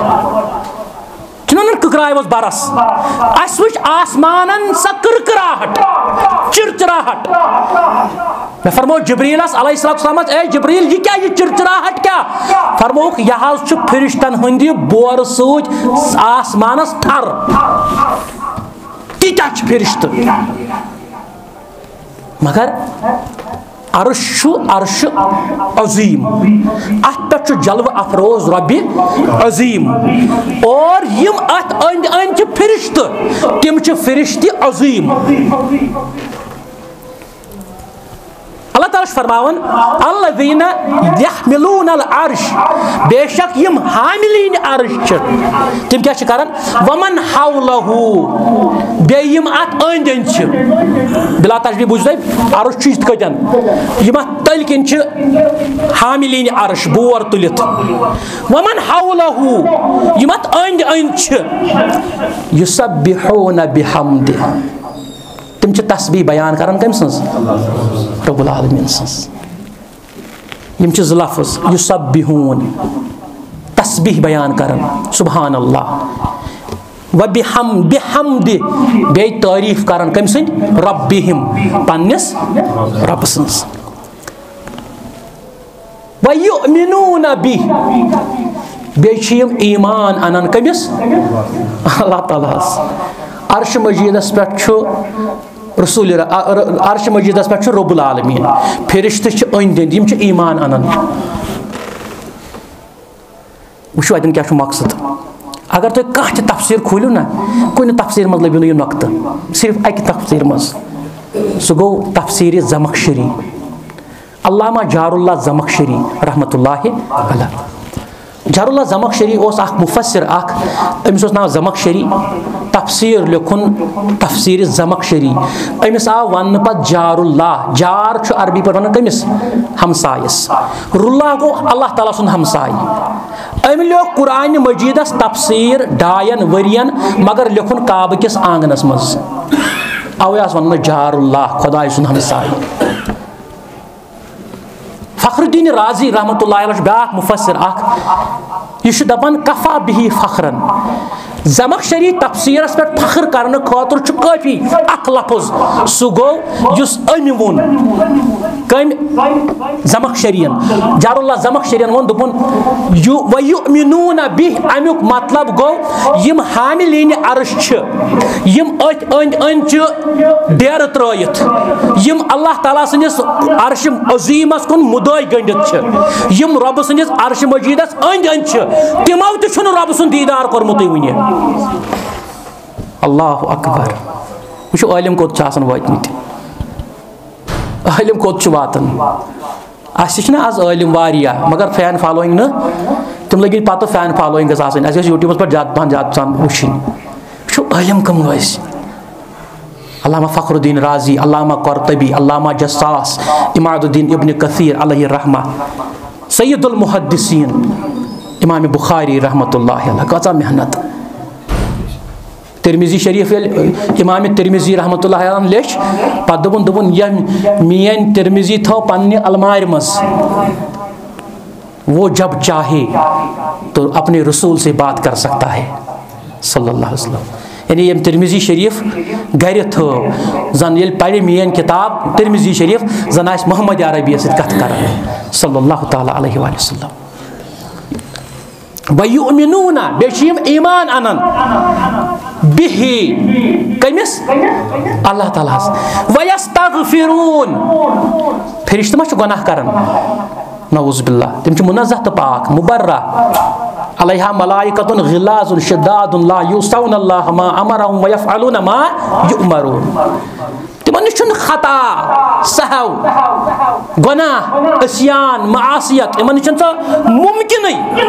ककराय वस बरस अस वुच आसमानन स करकराहट चिरचिराहट मैं फरमो जिब्रीलस अलैहिस्सलाम ए जिब्रील ये क्या ये चिरचिराहट क्या फरमो यह फरिश्तन हंद बोर सूच आसमानस थर तीता फरिश्त मगर अर्श अर्श अजीम अत पे जलव अफरोज रब अजीम और यम अत अंद अंद फरिश्त तिम फरिश्त अजीम अल्लाह ताला फरमावन अल्लज़ीना यहमिलूनल अर्श बेशक यम हामिलीन अर्श तिम क्या करन वमन हौलहु बे यम अत अंद अंद बिला तशबीह बुझै अर्श छ कतन यम तल किन छ हामिलीन अर्श बोर तुलित वमन हौलहु यम अत अंद अंद छ युसब्बिहूना बिहम्दि तिम तस्बीह बयान करन कम सज रब्बुल आलमीन सज यम ज लफ्ज युसब्बिहून तस्बीह बयान करन सुभान अल्लाह व बिहम बिहम्दि बे तारीफ करन कम सज रब्बिहिम पन्निस रब सज व युमिनून बि बे यम ईमान अनन कमिस अल्लाह ताला अर्श मजीदस पे रसूल अर्श मजीदस पे रब्बुल आलमीन फरिश्त अंद अंद यम ईमान अनन वो अतन क्या मकसद अगर तुम कह तफसीर खोलू ना कुन तफसीर मज लबो यह नकत सिर्फ अक तफसीर मज सह गो तफसीर ज़मख़शरी अल्लामा जारुल्लाह ज़मख़शरी रहमतुल्लाहि अलैह जारुल्लाह ज़मख़शरी अख मुफस्सिर अख अमिस नाव ज़मख़शरी तफसीर लिखुन तफसीर ज़मख़शरी अमिस आव वन पत जारुल्लाह जार अरबी पे वन कमिस हमसायस रुल्लाह गो अल्लाह ताला सुन हमसाय अम लिख कुरान मजीदस तफसीर डायन वरियन मगर लिखुन काब किस आंगनस मज अवे वन जारुल्लाह खुदाय सुन हमसाय फखरुद्दीन राजी रहमतुल्लाह अलैह ब्याक मुफस्सिर अख यह दपान कफा बिही फखरन ज़मख़शरी तफसीरस पे फख्र करने खातिर छु काफी अख लफ्ज़ सु गो युस अमि वोन कम ज़मख़शरियन जारुल्लाह ज़मख़शरियन वोन दुपुन यु व युमिनून बिह अमुक मतलब गो यम हामिलीन अर्श छ यम अत अंद अंद छ डेर त्रयित यम अल्लाह ताला सनिस अर्श अजीमस कुन मुदाय गंडित छ यम रब सनिस अर्श मजीदस अंद अंद छ तिमो त छुन रब सुन दीदार करमुत वने अल्लाह अकबर वो आलिम कोत छ आसन वातमित आलिम कोत छ वातन आस ना आज आलिम वारिया मगर फैन फॉलोइंग न तुम लगी पत फैन फॉलोइंग गस आसन अस यूट्यूबस पर ज्यादा पहन ज्यादा सान वुशिन वो आलिम कम गस अल्लामा फ़खरुद्दीन राजी अल्लामा क़ुरतबी अल्लामा जस्सास इमादुद्दीन इब्न कसीर अलैहि रहमा सय्यदुल मुहद्दिसीन इमाम बुखारी रहमतुल्लाहि अलैह कचा मेहनत तिरमिज़ी शरीफ इमाम तिरमिज़ी रहमतुल्लाहि अलैह लेच पत दोपुन दोपुन यह मियान तिरमिज़ी थो पन्ने अलमार मस वो जब चाहे तो अपने रसूल से बात कर सकता है सल्लल्लाहु अलैहि वसल्लम यानी यम तिरमिज़ी शरीफ घर थो जन ये पढ़े मियान किताब तिरमिज़ी शरीफ जन आस मोहम्मद अरबी सत कथ कर सल्लल्लाहु ताला अलैहि वसल्लम वयुमिनूना बेशिम ईमान अनन बिही कमिस अल्लाह ताला वयस्तगफिरून फरिश्ते मा गुनाह करन नऊज़ बिल्लाह तिम मुनज़्ज़ह तो पाक मुबर्रा अलैहा मलाइकतुन गिलाजुन शिद्दादुन ला युसौन अल्लाह मा अमरहुम व यफअलून मा युअमरून तिमन छुन खता सहव गुनाह इस्यान मासियत इमन छुन मुमकिन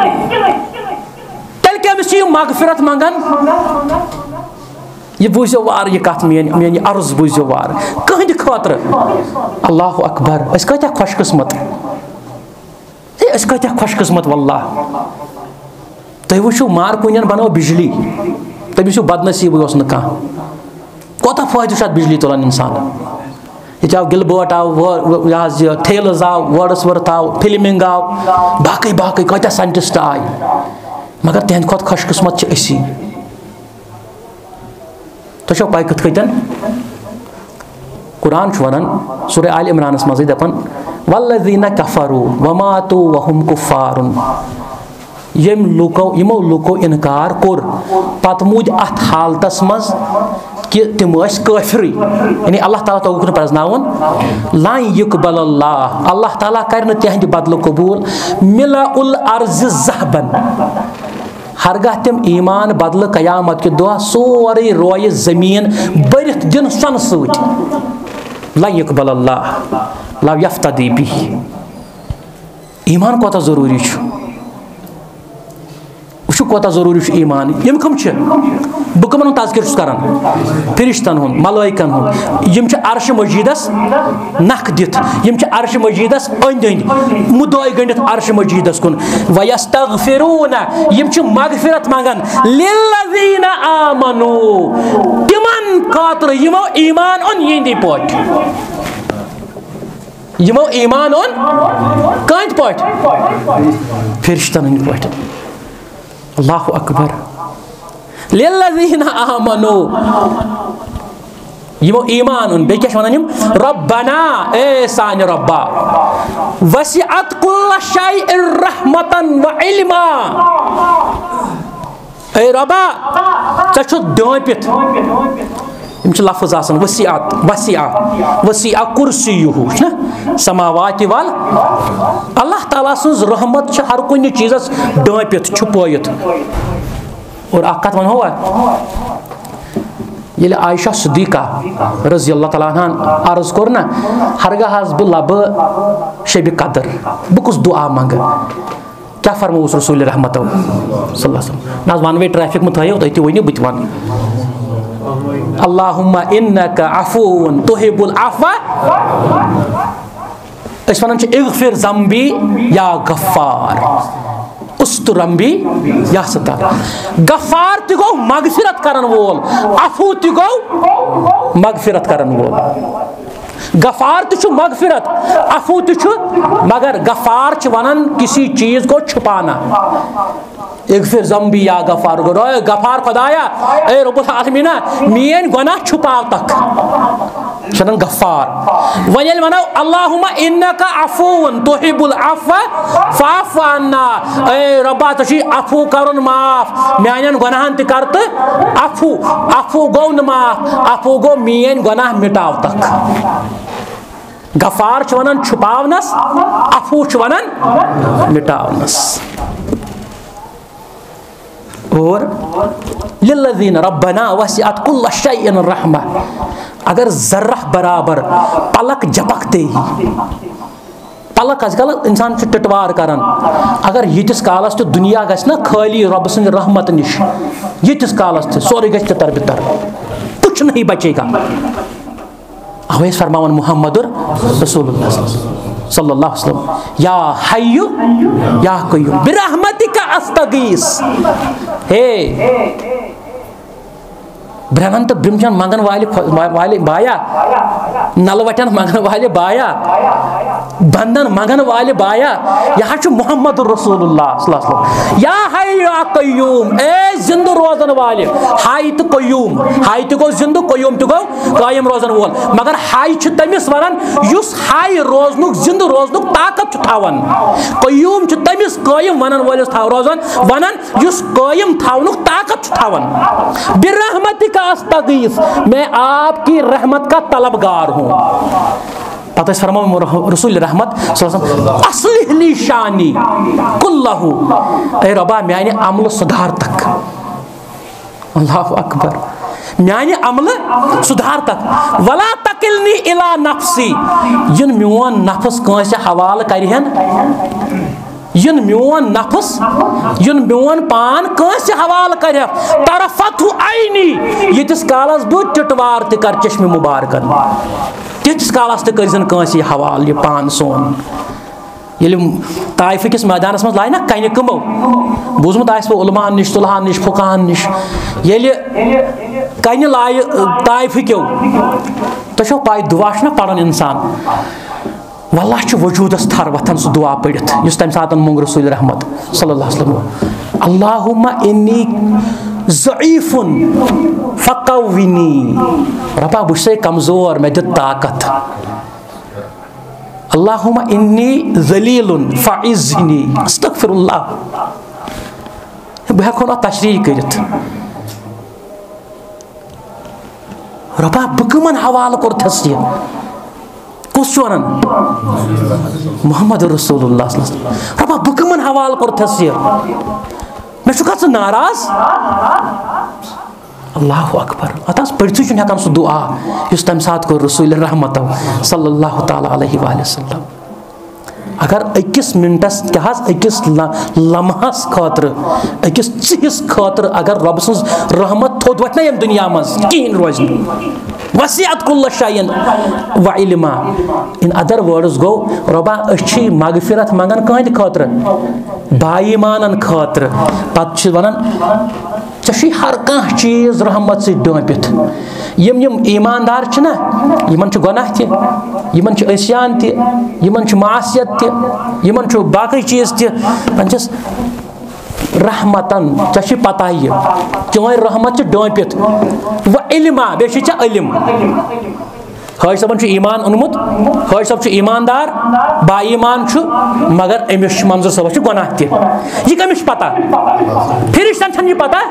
तल क्या मिस मगफिरत मंगन ये बूझो वार ये कथ मेन मेन अर्ज बूझो वार कहद खातर अल्लाह अकबर अस कत खुशकिस्मत अस कत खुशकिस्मत वल्लाह तुम वो मार कुन बनो बिजली तमिस बदनसीब न कह कोता फायदे बिजली तुलान इंसान ये आव गिलबर्ट आव यह थेल्स आव वर्ड्सवर्थ आव फिल्मिंग आव बाकी बाकी कत साइंटिस्ट आय मगर तहद खुद खुशकिस्मत असी तुम पै कथ कतन कुरान वन सूरह आल इमरानस मज दपन वल्लज़ीना कफ़रू वमातू वहुम कुफ़ारुन यम लुको यमो लुको इनकार कोर पत मूद अत हालतस मज कि तिम काफिर यानी अल्लाह ताला तो प्रजनावन ला युकबल अल्लाह अल्लाह ताला कर तहद बदल कबूल मिलाउल अर्ज़ ज़हबन हरगह तिम ईमान बदल कयामत के दुआ सोरे रोय जमीन बरित दिन सन सत ला युकबल अल्लाह ला यफ्तदी बिही ईमान कोता जरूरी वह कोता जरूरी ईमान यम कम बह कमन तज़किर कर फरिश्तन हुन मलाइकन हुन यम अर्श मजीदस नख दित यम अर्श मजीदस अंद अंद मुदाय गंडित अर्श मजीदस कुन वयस्तगफिरून यम मगफिरत मंगन लिल्लज़ीना आमनू तिमन खातिर यमो ईमान ओन यंदी पट यमो ईमान ओन कत पट फरिश्तन हंद पट अल्लाह अकबर लिल्लज़ीना आमनू यमो ईमान उन बेक्या वनान यम रब्बना ए सान रब्बा वसिअत कुल्ल शैइन रहमतन व इल्मा ए रब्बा च दापित यम लफ्ज़ आसान वसिअत वसिआ वसिआ कुर्सियुहु ना समावाति वल अल्लाह ताला सज रहमत हर कुन चीज़स दापित छुपायित और अकत वन हुआ ये आयशा सिद्दीक़ा रज़ी अल्लाह तआला अन्हा अर्ज कोर ना हरगह बह लब शब कदर बह कुछ दुआ मंग क्या फरमो रसूल रहमत ना वन वे ट्रैफिक में थो तुम वन बह वन अल्लाहुम्मा इन्नका अफून तुहिब्बुल अफ़्व अस वन इग़फ़िर ज़म्बी या गफ़्फ़ार उस्तुरम्बी या सतार गफ़ार तो गो मगफिरत करन वोल अफू तो गो मगफिरत करन वोल गफ़ार तो मगफिरत अफू तो मगर गफ़ार वनान किसी चीज़ को छुपाना इगफिर ज़म्बी या गफ़ार रोए गफ़ार खुदाया ए रब्बुल आलमीना मेन गुनाह छुपाव तक शनन गफ़ार वयल वनो अल्लाहुम्मा इन्नका अफ़ून तुहिब्बुल अफ़्व फ़अफ़ु अन्ना ए रब्बा तशी अफ़ू करन माफ मेन गुनाहन त कर त अफ़ू अफ़ू गो न माफ अफ़ू गो मेन गुनाह मिटाव तक गफ़ार वनान छुपावनस अफ़ू वनान मिटावनस और लिल्लज़ीन रब्बना वसिअत कुल्ल शैइन रहमा अगर जर्रा बराबर पलक झपकते ही पलक आजकल इंसान टटवार करान अगर यीतिस कालस तो दुनिया गस ना खाली रब सं रहमत निश यीतिस कालस तो सोरे गस तर बितर कुछ नहीं बचेगा अवैस फरमावन मुहम्मदुर रसूलुल्लाह सल्लल्लाहु अलैहि वसल्लम या हय्यु या कय्यूम बिरहमतिका अस्तगीस हे ब्रह्मन तो ब्रह्मचन मंगन वाले वाले बाया नलवटन मंगन वाले बाया बंधन मंगन वाले बाया यहाँ मोहम्मद रसूलुल्लाह सल्लल्लाहु अलैहि वसल्लम या हय्यु या कय्यूम ए जिंद रोजन वाले हाय तो कय्यूम हाय तो गो जिंद कय्यूम तो गो कायम रोजन वोल मगर हाय छु तमिस वनान युस हाय रोजनुक जिंद रोजनुक ताकत छु थावन कय्यूम छु तमिस कायम वनान वाले था रोजन वनान युस कायम थावनुक ताकत छु थावन बिरहमतिका अस्तगीस मैं आपकी रहमत का तलबगार हूँ पता फरमा रसूल रहमत अस्लिह ली शानी कुल्लहु ए रब्बा म्याने अमल सुधार तक अल्लाहु अकबर म्याने अमल सुधार तक वला तकिलनी इला नफ्सी यन मियोन नफ्स कांसे हवाल करहन यन मियोन नफ्स यन मियोन पान कांसे हवाल कर तरफतु आईनी यतिस कालस बु टटवार त कर चश्मे मुबारकन तिस कालस त करजन कांसे हवाल ये पान सोन ये ताइफ किस मैदानस मज लाय ना कन कमो बूजमुत आस उलमान निश तुलहान निश फुकान निश ये कन लाय ताइफ क्यों तो पाई दुआ ना पढ़न इंसान वल्लाह च वजूदस थर वथन सह दुआ पढ़ित युस तम सातन मुंग रसूल रहमत सल्लल्लाहु अलैहि वसल्लम अल्लाहुम्मा इन्नी ज़ईफुन फक़व्विनी रब्बा बह से कमजोर मे दि ताकत अल्लाहुम्मा इन्नी ज़लीलुन फ़अइज़्नी अस्तग़फिरुल्लाह बह हेको ना तशरीह करित रब्बा बह कमन हवाल कोरथस ये कुछ वनान मोहम्मद रसूलुल्लाह रब्बा बह कमन हवाल कोरथस ये मे छु कस नाराज अल्लाहु अकबर अतस पढ़ित छु हेकान सु दुआ युस तम सात को रसूल रहमत सल्लल्लाहु तआला अलैहि वसल्लम अगर अकिस मिनटस क्या अकिस लम्हस खतर अकिस चिहिस खतर अगर रब सज रहमत थोद वथ ना यम दुनिया मज कहीं रोज वसिअत कुल्ल शैइन व इल्मा इन अदर वर्ड्स गो रब्बा अच्छी मगफिरत मंगन कहद खतर बाईमानन खतर पत वनान ची हर कह चीज रहमत से डांपित यम यम ईमानदार ना यमन गुनाह तमन अस्यान तमन मासियत तमन बाकी चीज तस रहमतन ची पता यह चोन रहमत डांपित व इल्मा बे इल्म हाज सबन ईमान ओनमुत हाज सब ईमानदार बा ईमान मगर अमिस मंजूर सबस गुनाह तह यह कमिस पता फिरिश्तन यह पता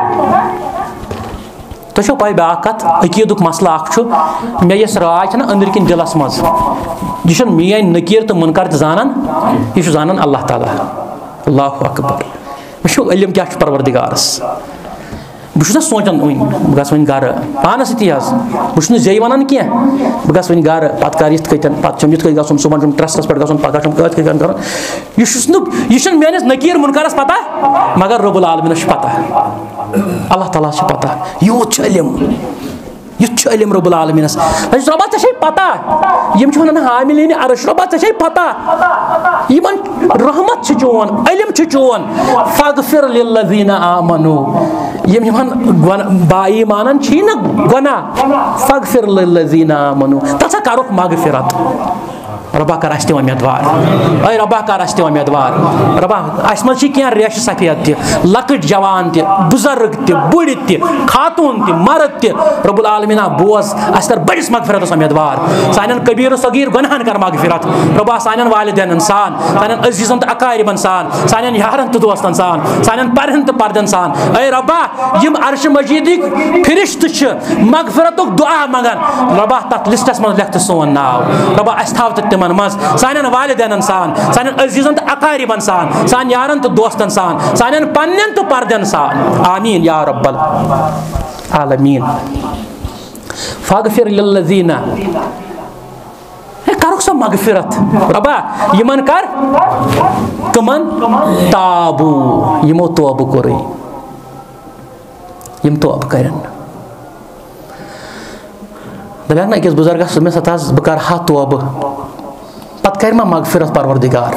तो पाई ब्या कत अकीद मसला मे यस राज ना अंदर किन दिलस मज यह मेन नकीर तो मुनकर जानान यह जानान अल्लाह ताला अल्लाहु अकबर वो इल्म क्या परवरदिगारस बह सोचान वन बह वन गर पानस ती बह जे वन कह बह वन गर पत कर पे ये गुन सुबह ट्रस्टस पे गुन पगह कत कर यह मेस नकीर मुनकरस पता मगर रब्बुल आलमीनस पता अल्लाह ताला पता यूत इल्म युत इल्म रब्बुल आलमीनस रब्बा ऐ पता यम वन हामिलीन अर्श रब्बा ऐ पता यमन रहमत चोन इल्म चोन फगफिर लिल्लज़ीना आमनू यम यमन बाईमानन छी न गुनाह फगफिर लिल्लज़ीना आमनू तसा करुक मगफिरत रब्बा कर अस उम्मीदवार ऐ रब्बा कर अस उम्मीदवार रब्बा अस मज क्या रेश सफेद तह लकट जवान तह बुजुर्ग तह बुढ़ तह खातून तह मर्द तह रब्बुल आलमीना बोज अस कर बड़िस मगफिरत उम्मीदवार सान कबीर सगीर गुनाहन कर मगफिरत रब्बा सान वालिदैन सान सान अजीजन तो अकारिबन सान सान यारन तो दोस्तन सान सान परहन तो पर्दन सान ऐ रब्बा यम अर्श मजीदिक फिरिश्त मगफिरत दुआ मंगन रब्बा तथ लिस्टस मज लेख सोन नाव रब्बा अस थाव तिमन मज सान वालिदैन सान सान अजीजन तो अकारिबन सान सान यारन तो दोस्तन सान सान पन्न तो पर्दन सान आमीन या रब्बल आलमीन फगफिर लिल्लज़ीना करुक सो मगफिरत रब्बा यमन कर कमन ताबू यमो तौबह कोर यम तौबह करन दपाक ना अकिस बुजुर्गस मे सत बह कर हा तौबह पत कर मा मगफिरत परवरदिगार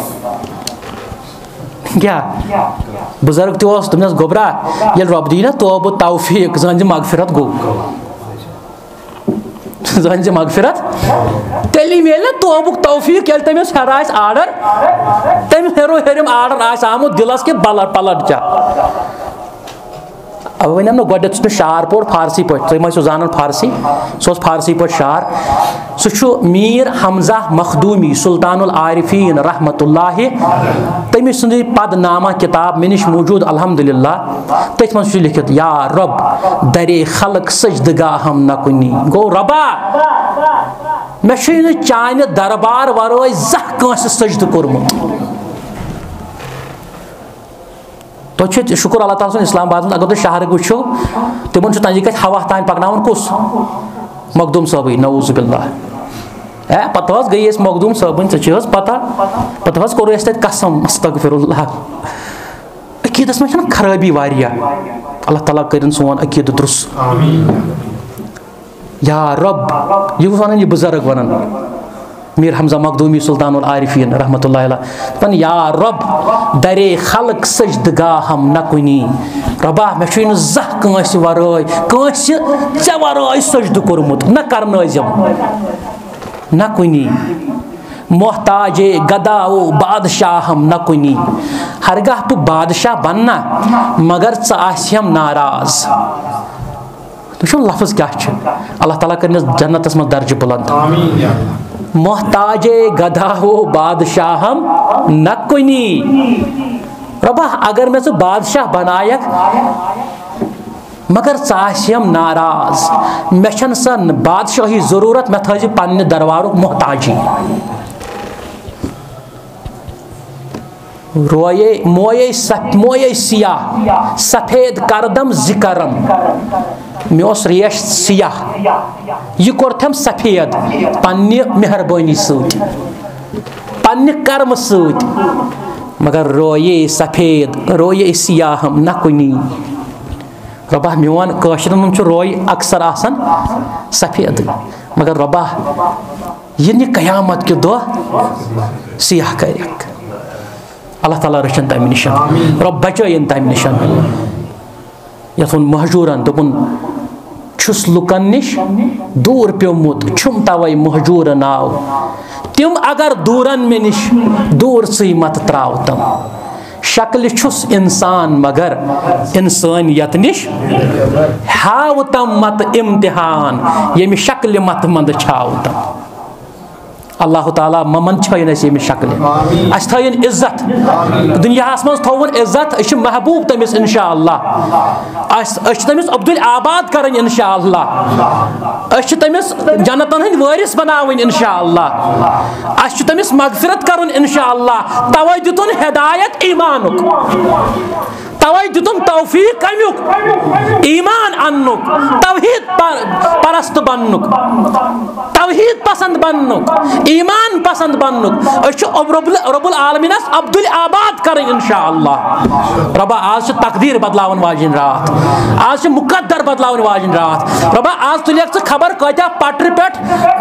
क्या बुजुर्ग तस तुमस गोबरा ये रब दी ना तौबह तौफीक जन मगफिरत गो जन मगफिरत तेली मिल तौबुक तौफीक ये तमिस हेर आर्डर तमिस हेरो हेरिम आर्डर आमुत दिलस के बलट पलट जा अब वन ना गोड शार पोर फारसी पे तुम जान फारसी सो फारसी पे शार सह मीर हमजा मखदूमी सुल्तानुल आरिफीन रहमतुल्लाह तमिस सुंद पदनामा किताब मे निश मौजूद अल्हम्दुलिल्लाह तथ मज लिखित या रब दरे खल्क सजदगाहम न कुनी गो रबा मे चान दरबार वरय जह कंस सजद कोरमुत तो शुक्र अल्लाह ताला इस्लामाबाद अगर तुम शहर वो तिमन तजी कत हवा तान पकनावन कुस मखदूम साहब नऊज़ बिल्लाह ए पत गई मखदूम साहब ऐ पता पत कोर तक कसम अस्तगफिरुल्लाह अकीदस में खराबी वारिया अल्लाह ताला कर सोन अकीद दुरुस्त या रब यह वन यह बुजुर्ग वन मीर हमजा मखदूमी सुल्तानुल आरिफीन रहमतुल्लाह अलैह या रब दरे खल्क सजदगाहम न कुनी रब्बा मे जह कंस वरय कंस ऐ वरय सजद कोरमुत न करनजम न कुनी मोहताजे गदाओ बादशाहम न कुनी हरगाह तू बादशाह बनना मगर च नाराज तुम लफ्ज क्या अल्लाह ताला कर जन्नतस मज दर्ज बुलंद मोहताजे गदाहो बादशाहम न कुनी रब्बा अगर मैं बादशाह बनायक मगर चाहम नाराज मे सन बादशाही जरूरत मे थी पन्ने दरबारुक मोहताजी रोये मोये मोये सियाह सफेद करदम जिकरम मे रेश सियाह यह कोरथम सफेद पन्ने मेहरबानी सत पन्ने कर्म सत मगर रोये सफेद रोये सियाहम न कुनी रब्बा मोन कशरन रोय अक्सर आसन सफेद मगर रब्बा यह कयामत के दह सियाह कर अल्लाह ताला रचन तम निशान रब बचन तम निशान ये महजूरन दोपन छुस लुकन निश दूर प्योमुत छुम तवै महजूर नाव तिम अगर दूरन में निश दूर सी मत त्राव तम शक्ल छुस इंसान मगर इंसानियत निश हाव तम मत इम्तिहान ये शक्ल मत मंद छाव तम अल्लाह ताला ममन छन ये शक्ल अस थन इज्जत दुनिया मज थोन इज्जत अ महबूब तमिस इंशा अल्लाह तमिस अब्दुल आबाद कर इंशा अल्लाह तमिस जन्नतन हंद वारिस बनावन इंशा अल्लाह तमिस मगफिरत कर इंशा अल्लाह तवै दितुन हिदायत ईमानुक तवै दितुन तौफीक कमुक ईमान अन्नुक तौहीद परस्त बन्नुक तौहीद पसंद बन्नुक ईमान पसंद बन्नुक रब्बुल आलमीनस अब्दुल आबाद कर इंशा अल्लाह रब्बा आज तकदीर बदलावन वाजिन रात आज मुकद्दर बदलावन वाजिन रात रब्बा आज तुलियक खबर कत्या पटर पे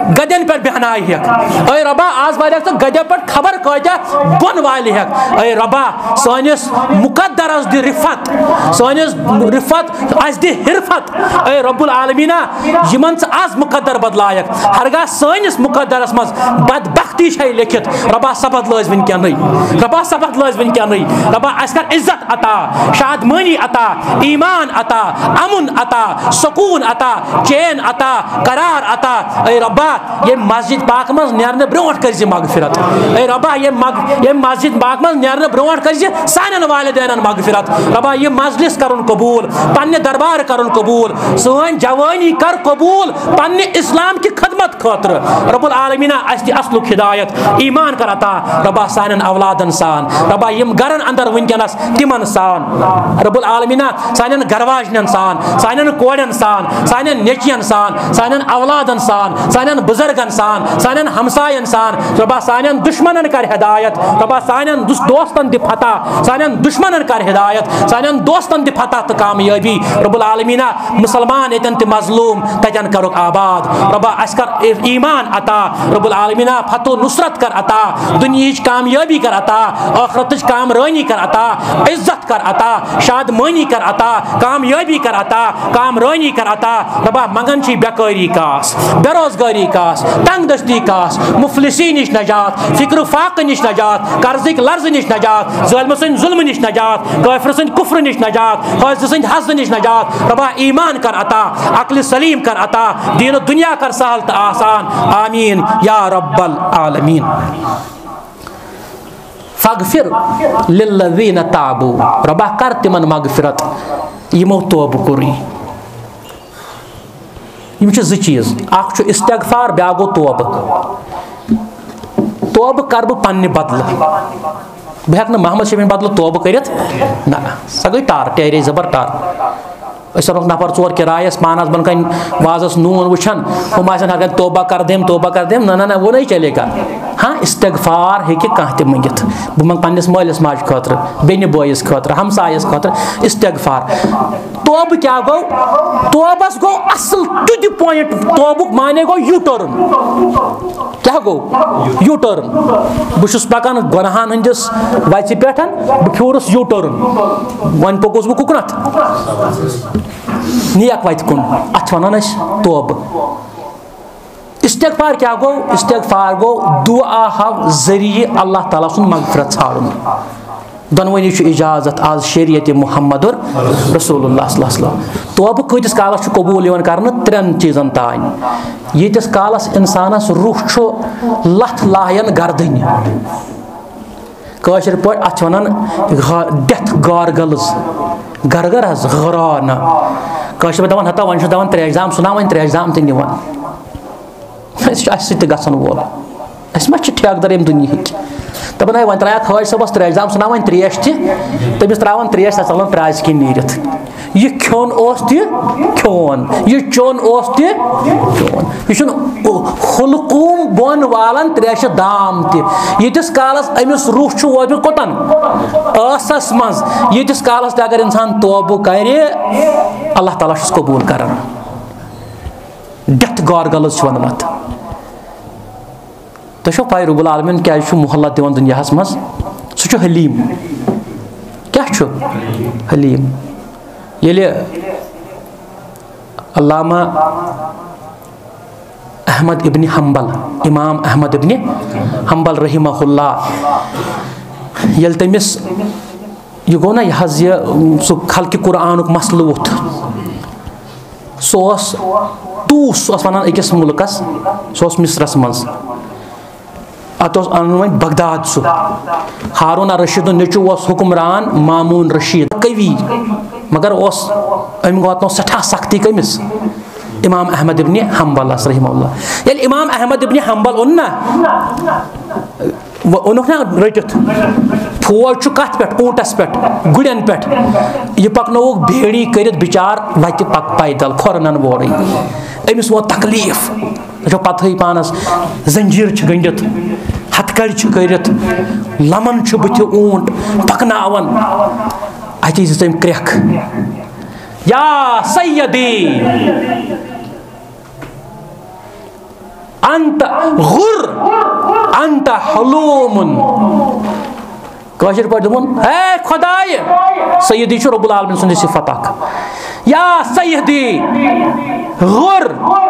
गदन पे बहनाय हेक ऐ रबा आज वाले तो गदे पे खबर कजा बन वाले हेक ऐ रबा सानिस मुकद्दरस दि रिफत सानिस रिफत आज दि हिरफत ऐ रब्बुल आलमीना यमन आज मुकद्दर बदलायक हरगा सानिस मुकद्दरस मज बदबख्ती है लिखित रबा सबद लज वन क्या नहीं रबा सबद लज वन क्या नहीं रबा अस्कर इज्जत अता शादमानी अता ईमान अता अमन अता सुकून अता चैन अता करार अता ऐ रब्बा ये मस्जिद पाक मज नेरने ब्रोट कर मगफिरत ऐ रब्बा ये मग ये मस्जिद पाक मज नेरने ब्रोट कर सानन वालिदैन मगफिरत रब्बा ये मजलिस करुन कबूल पन्ने दरबार करुन कबूल सोन जवानी कर कबूल पन्ने इस्लाम की खदमत खातिर रब्बुल आलमीना अस्ति असलुक हिदायत ईमान कर अता रब्बा सानन औलादन सान रब्बा यम गरन अंदर वनकनस तिमन सान रब्बुल आलमीना सानन गरवाजनन सान सानन कोड़न सान सानन नेचियन सान सानन औलादन सान सानन बुजुर्गन सान सानन हमसायन सान रब्बा सानन दुश्मनन कर हिदायत रब्बा सानन दोस्तन दि फतह सानन दुश्मनन कर हिदायत सानन दोस्तन दि फतह त कामयाबी रब्बुल आलमीना मुसलमान एतन त मजलूम तजन करुक आबाद रब्बा अस्कर ईमान अता रब्बुल आलमीना फतो नुसरत कर अता दुनियाच कामयाबी कर अता आखिरतच कामरानी कर अता इज्जत कर अता शादमानी कर अता कामयाबी कर अता कामरानी कर अता रब्बा मंगन छी बेकारी कास बेरोजगारी कास तंग दस्ती कास मुफलिसी निश नजात फिक्र फाक निश नजात कर्जिक लर्ज निश नजात जालिम सं जुल्म निश नजात काफिर सं कुफ्र निश नजात हाजिर सं हस्द निश नजात रब्बा ईमान कर अता अक्ल सलीम कर अता दीन दुनिया कर सहल त आसान आमीन या रब्बल आलमीन फगफिर लिल्लज़ीन ताबू रब्बा कर तिमन मगफिरत यमो तौब कोरी यम ज चीज अख इस्तगफार ब्या गो तौब तौब कर बह पन्ने बदल बह हेक मोहम्मद शफी बदल तौब कर ना सह गई टार टेरे जबर टार नफर चोर किरायस पानस बन कन वाजस नून वुचान हम अगर तोबा कर देम तोबा कर देम ना ना वो नहीं चलेगा हाँ इस्तगफार हे कह मंगित बह मंग पन्निस मालिस माज खतर बेन बोयस खतर हमसायस खतर इस्तगफार तोब क्या गो तोबस गो असल टू द पॉइंट तोबुक माने गो यू टर्न क्या गो यू टर्न बस पकान गुनाहन हंदिस वच पे बह फ्यूरस यू टर्न वन पकोस बह कुकनत नियक वत कुन अत वन तौब इस्तगफार क्या गो इस्तगफार गो दुआ हव जरिए अल्लाह ताला सुन मगफिरत छाड़न दोनवनी इजाजत आज शरीयत मुहम्मद रसूलुल्लाह सल्लल्लाहु अलैहि वसल्लम तौब कतिस कालस कबूल कर त्रेन चीजन तान यीतिस कालस इंसानस रूह लथ लायन गर्दन कशर पे अत वन डेथ गारगल्स गरगर हज गराना कशर पे दपान हता वन दपान त्रे एग्जाम सुना वन त्रे एग्जाम तो निवान गसन वोल अस मा ठेकदर यम दुनिया दपान है वन त्रा खज सबस त्रे एग्जाम सुना वन त्रेश तमिस त्रावन त्रेश सा चलान प्राज कि नीरत यह खोन खोन यह चोन चोन यह हुलकूम बोन वालन त्रेश दाम तीस कालस अमिस रूह वोत कोतन आसस मज यीतिस कालस अगर इंसान तौबु करे अल्लाह ताला कबूल कर डेथ गारगल्स वन मत तो पाई रब्बुल आलमीन क्या मोहलत दिवान दुनिया मज सह हलीम क्या हलीम ये अल्लामा अहमद इब्न हम्बल इमाम अहमद इब्न हम्बल रहिमहुल्लाह ये तमिस यह गो ना यह सह खल्क कुरान मसल वोथ सह तूस वन अकिस मुल्कस सह मिस्रस मज अत अन बगदाद सह हारून रशीद नचु हुक्मरान मामून रशीद कवि मगर अम वात सठा सख्ती कमिस इमाम अहमद इब्न हम्बल रहिमहुल्लाह ये इमाम अहमद इब्न हम्बल ओन ना ओनुक ना रटित फौज कत पे ऊंटस पे गुड़न पे यह पकनोक भेड़ी कर बिचार वत पक पैदल खोरनन वोर अमिस वो तकलीफ पत पानस जंजीर गंडित हथकड़ करित लमन बुथ ऊंट पकनावन अत तम क्रख या सैयदी अंत गुर अंत हलूमुन कशर पे दोपन है खुदाय सय्यदी छु रब्बुल आलमीन सुन सिफत अख या सय्यदी गुर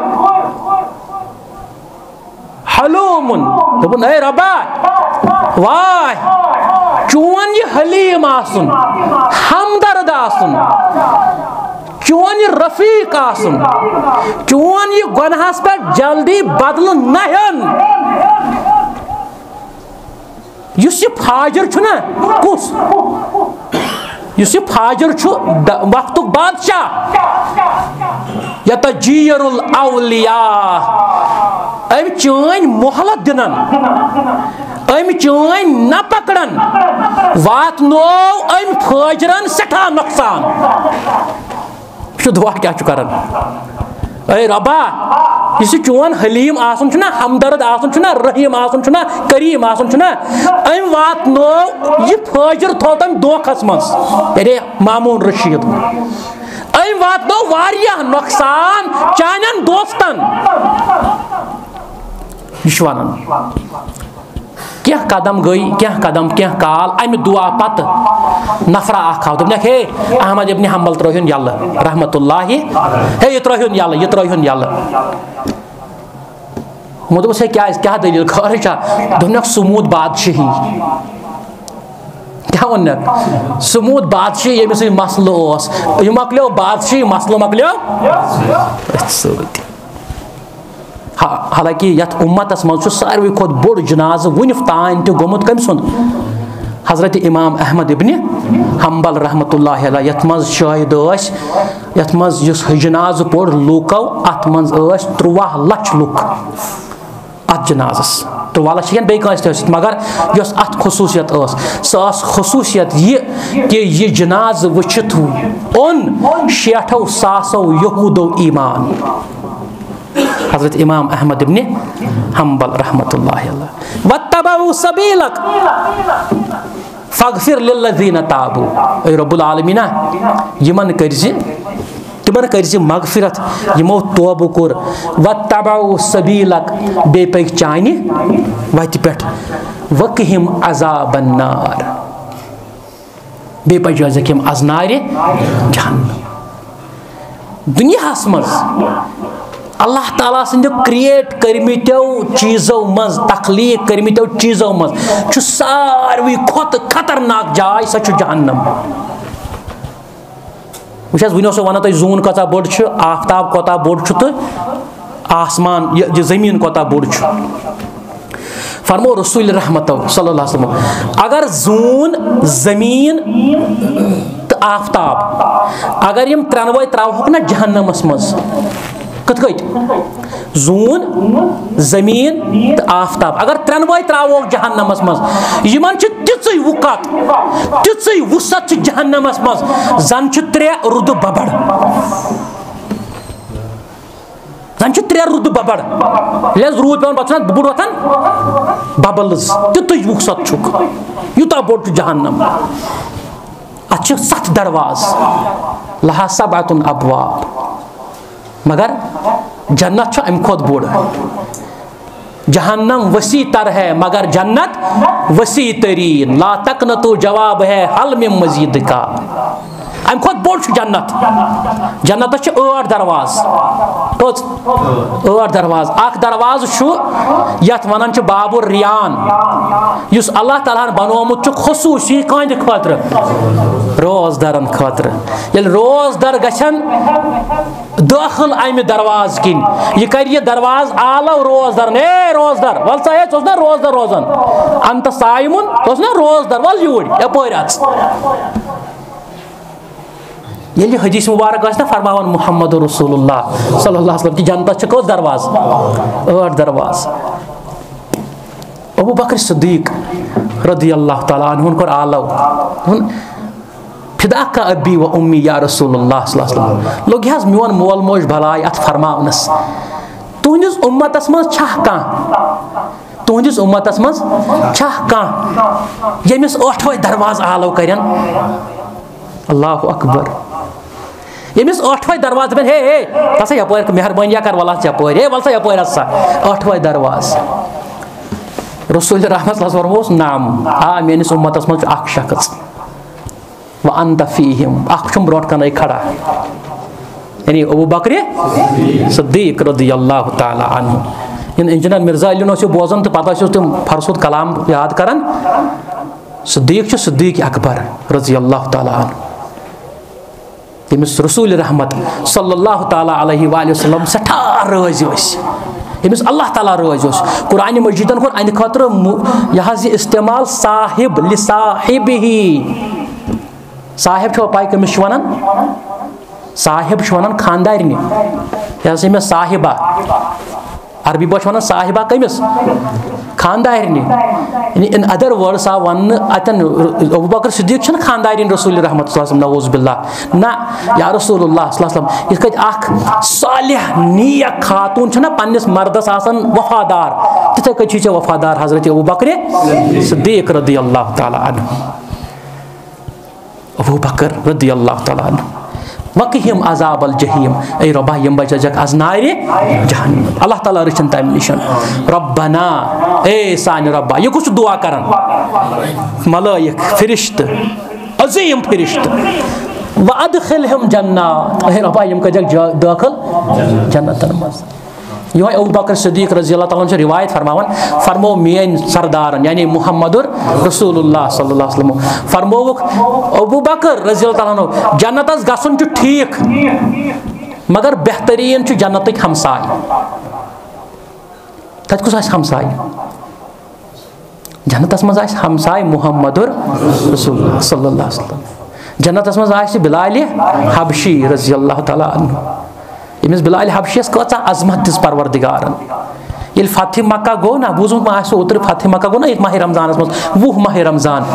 हलूमुन दोपन है रब्बा वाह चोन ये हलीम आसुन हमदर्द आसुन चोन ये रफीक आसुन चोन ये गुनाहस पे जल्दी बदल नहन युस ये फाजिर छु ना कुस युस ये फाजिर छु वक्तुक बादशाह यतजीरुल औलिया अम चैन मोहलत दिनन अम चैन न पकड़न वात नो अम फाजरन सठा नुकसान दुआ क्या करन अरे रब्बा इस चोन हलीम आसन छुना हमदर्द आसन छुना रहीम आसन छुना करीम आसन छुना अम वात नो ये फाजर थो तम दोखस मस अरे मामून रशीद अम वात नो वारिया नुकसान चानन दोस्तन विश्वानन क्या कदम गई क्या कदम क्या काल अमि दुआ पत नफरा आखा दोपन हे अहमद इब्न हंबल त्रोहिन यल रहमतुल्लाहि हे ये त्रोहिन यल ये त्रोहिन यल मोदो से क्या क्या दलील खर छा दोपन सुमूद बादशाही क्या वन सुमूद बादशाही यमिस मसलो ओस ये मकलियो बादशाही मसलो मकलियो हालांकि यथ उम्मतस मज सारे खुद बोड़ जनाज वुनिफ तान तो गोमुत कम सुन हजरत इमाम अहमद इब्न हंबल रहमतुल्लाहि अलैह यथ मज शाहिद अस यथ मज युस जनाज पोड़ लूको अत मज अस त्रुवाह लक्ष लुक अत जनाजस त्रुवाह लक्ष बे कस मगर यस अत खसूसियत अस सस खसूसियत ये कि ये जनाज वचित उन शेठो सासो यहूदो ईमान हजरत इमाम अहमद इब्न हंबल रहमतुल्लाहि अलैह वत्तबउ सबीलक फगफिर लिल्लज़ीना ताबू ऐ रब्बुल आलमीन यमन करजि तिमन करजि मगफिरत यमो तौबा कोर वत्तबउ सबीलक बे पे चानि वति पेठ वकहिम अज़ाबन नार बे पे जकिम अजनारे जहन्नम दुनियास मज अल्लाह ताला सिंद क्रिएट करमितो चीजों मज तखलीक करमितो चीजों मज सारवी खोत खतरनाक जाय सच जहन्नम वुस वन वन तुम जून कता बोड़ आफ्ताब कोता बोड़ तो आसमान ये जमीन कोता बोड़ फरमो रसूल रहमत सल्लल्लाहु अलैहि वसल्लम अगर जून जमीन तो आफ्ताब अगर यम त्रनवे त्रावक ना जहन्नमस मज कत कत जून जमीन तो आफ्ताब अगर त्रनवे त्रावोक जहन्नमस मज यमन तिच वुकत तिच वुसत जहन्नमस मज जन त्रे रुद बबड़ जन त्रे रुद बबड़ ये रूद पे बचान बुड़ वथन बबल्स तित वुसत छुक यूता बोड़ जहन्नम अच्छे सत दरवाज लहा सबअतुन अबवाब मगर जन्नत अम खुद बोड़ जहन्नम वसी तर है मगर जन्नत वसी तरीन ला तकनतु जवाब है हल में मजीद का अम खुद बोड़ जन्नत जन्नत आठ दरवाज आठ दरवाज अख दरवाज यथ वन बाबुर रियान युस अल्लाह ताला बनोमुत खसूसी कंद खतर रोजदारन खतर ये रोजदार गछन दाखिल अमि दरवाज किन यह कर यह दरवाज आलो रोजदार ए रोजदार वल सा ना रोजदार रोजान अंत साइमुन ना रोजदार वल यूर यपर ये हदीस मुबारक ना फरमावन मुहम्मद रसूलुल्लाह सल्लल्लाहु अलैहि वसल्लम की जन्नत कस दरवाज आठ दरवाज अबू बकर सिद्दीक रदियल्लाहु ताला अन्हु कर आलो फिदा का अबी व उम्मी या रसूलुल्लाह सल्लल्लाहु अलैहि वसल्लम लोग हज मोन मोल मोज भलाई अत फरमावनस तुहदिस उम्मतस मज छह का तुहदिस उम्मतस मज छह का यमिस आठवे दरवाज आलो करन अल्लाहु अकबर यमिस अठवे दरवाज पे हे हे तसा यपर मेहरबानी कर वला यपर हे वलसा यपर हसा अठवे दरवाज रसूल रहमत फरमोस नाम आ मेनिस उम्मतस मज अख शख्स व अंत फीहिम अख ब्रोट कन खड़ा यानी अबू बकर सिद्दीक रज़ियल्लाहु ताला अन्हु इन इंजीनियर मिर्जा अली नो बोजन तो पता तुम फरसुद कलाम याद करन सिद्दीक सिद्दीक अकबर रज़ियल्लाहु ताला अन्हु यमिस रसूल रहमत सल्लल्लाहु ताला अलैहि वसल्लम सठा राज़ी यमिस अल्लाह ताला राज़ी कुरान मजीदन कोर अन खतर यह इस्तेमाल साहिब लिसाहिबिही साहिब छो पाई कमिस वनान साहिब वनान खानदारनि यह मे साहिबा अरबी पा वन साहिबा कमिस खानदारनि इन अदर वर्ड्स आ वन अतन अबू बकर सिद्दीक खानदारिन रसूल रहमत नऊज़ बिल्लाह ना या रसूलुल्लाह सल्लल्लाहु अलैहि वसल्लम इस अख सालिह नियक खातून छना पन्निस मर्दस आसन वफादार तिथे कछि छ वफादार हजरत अबू बकर सिद्दीक रज़ियल्लाहु ताला अन्हु अबू बकर रज़ियल्लाहु ताला अन्हु वक़िहिम अज़ाब अल जहीम ए रब्बा यम बचजक अज नारे जहन्नम अल्लाह ताला रचन तम निशन रब्बना ए सान रब्बा ये कुछ दुआ करन मलाइक फरिश्त अजीम फरिश्त व अदखिलहुम जन्नत ए रब्बा यम कजक दाखिल जन्नत मज यो अबू बकर सिद्दीक रज़ियल्लाहु ताला अन्हु रिवायत फरमावन फरमो मेन सरदारन यानी मुहम्मदुर रसूलुल्लाह सल्लल्लाहु अलैहि वसल्लम फरमोवुक अबू बकर रज़ियल्लाहु ताला अन्हु जन्नतस गसन छु ठीक मगर बेहतरीन छु जन्नतक हमसाय तत कुछ हमसाय जन्नतस मज आस हमसाय मुहम्मदुर रसूलुल्लाह सल्लल्लाहु अलैहि वसल्लम जन्नतस मज आस बिलाल हबशी रज़ियल्लाहु ताला अन्हु यमिस बिलाल हबशियस कचा अजमत दिस परवरदिगारन ये फतह मक्का गो ना बूझ ओतर फतह मक्का गो ना ये माह रमजान मज वुह माह रमजान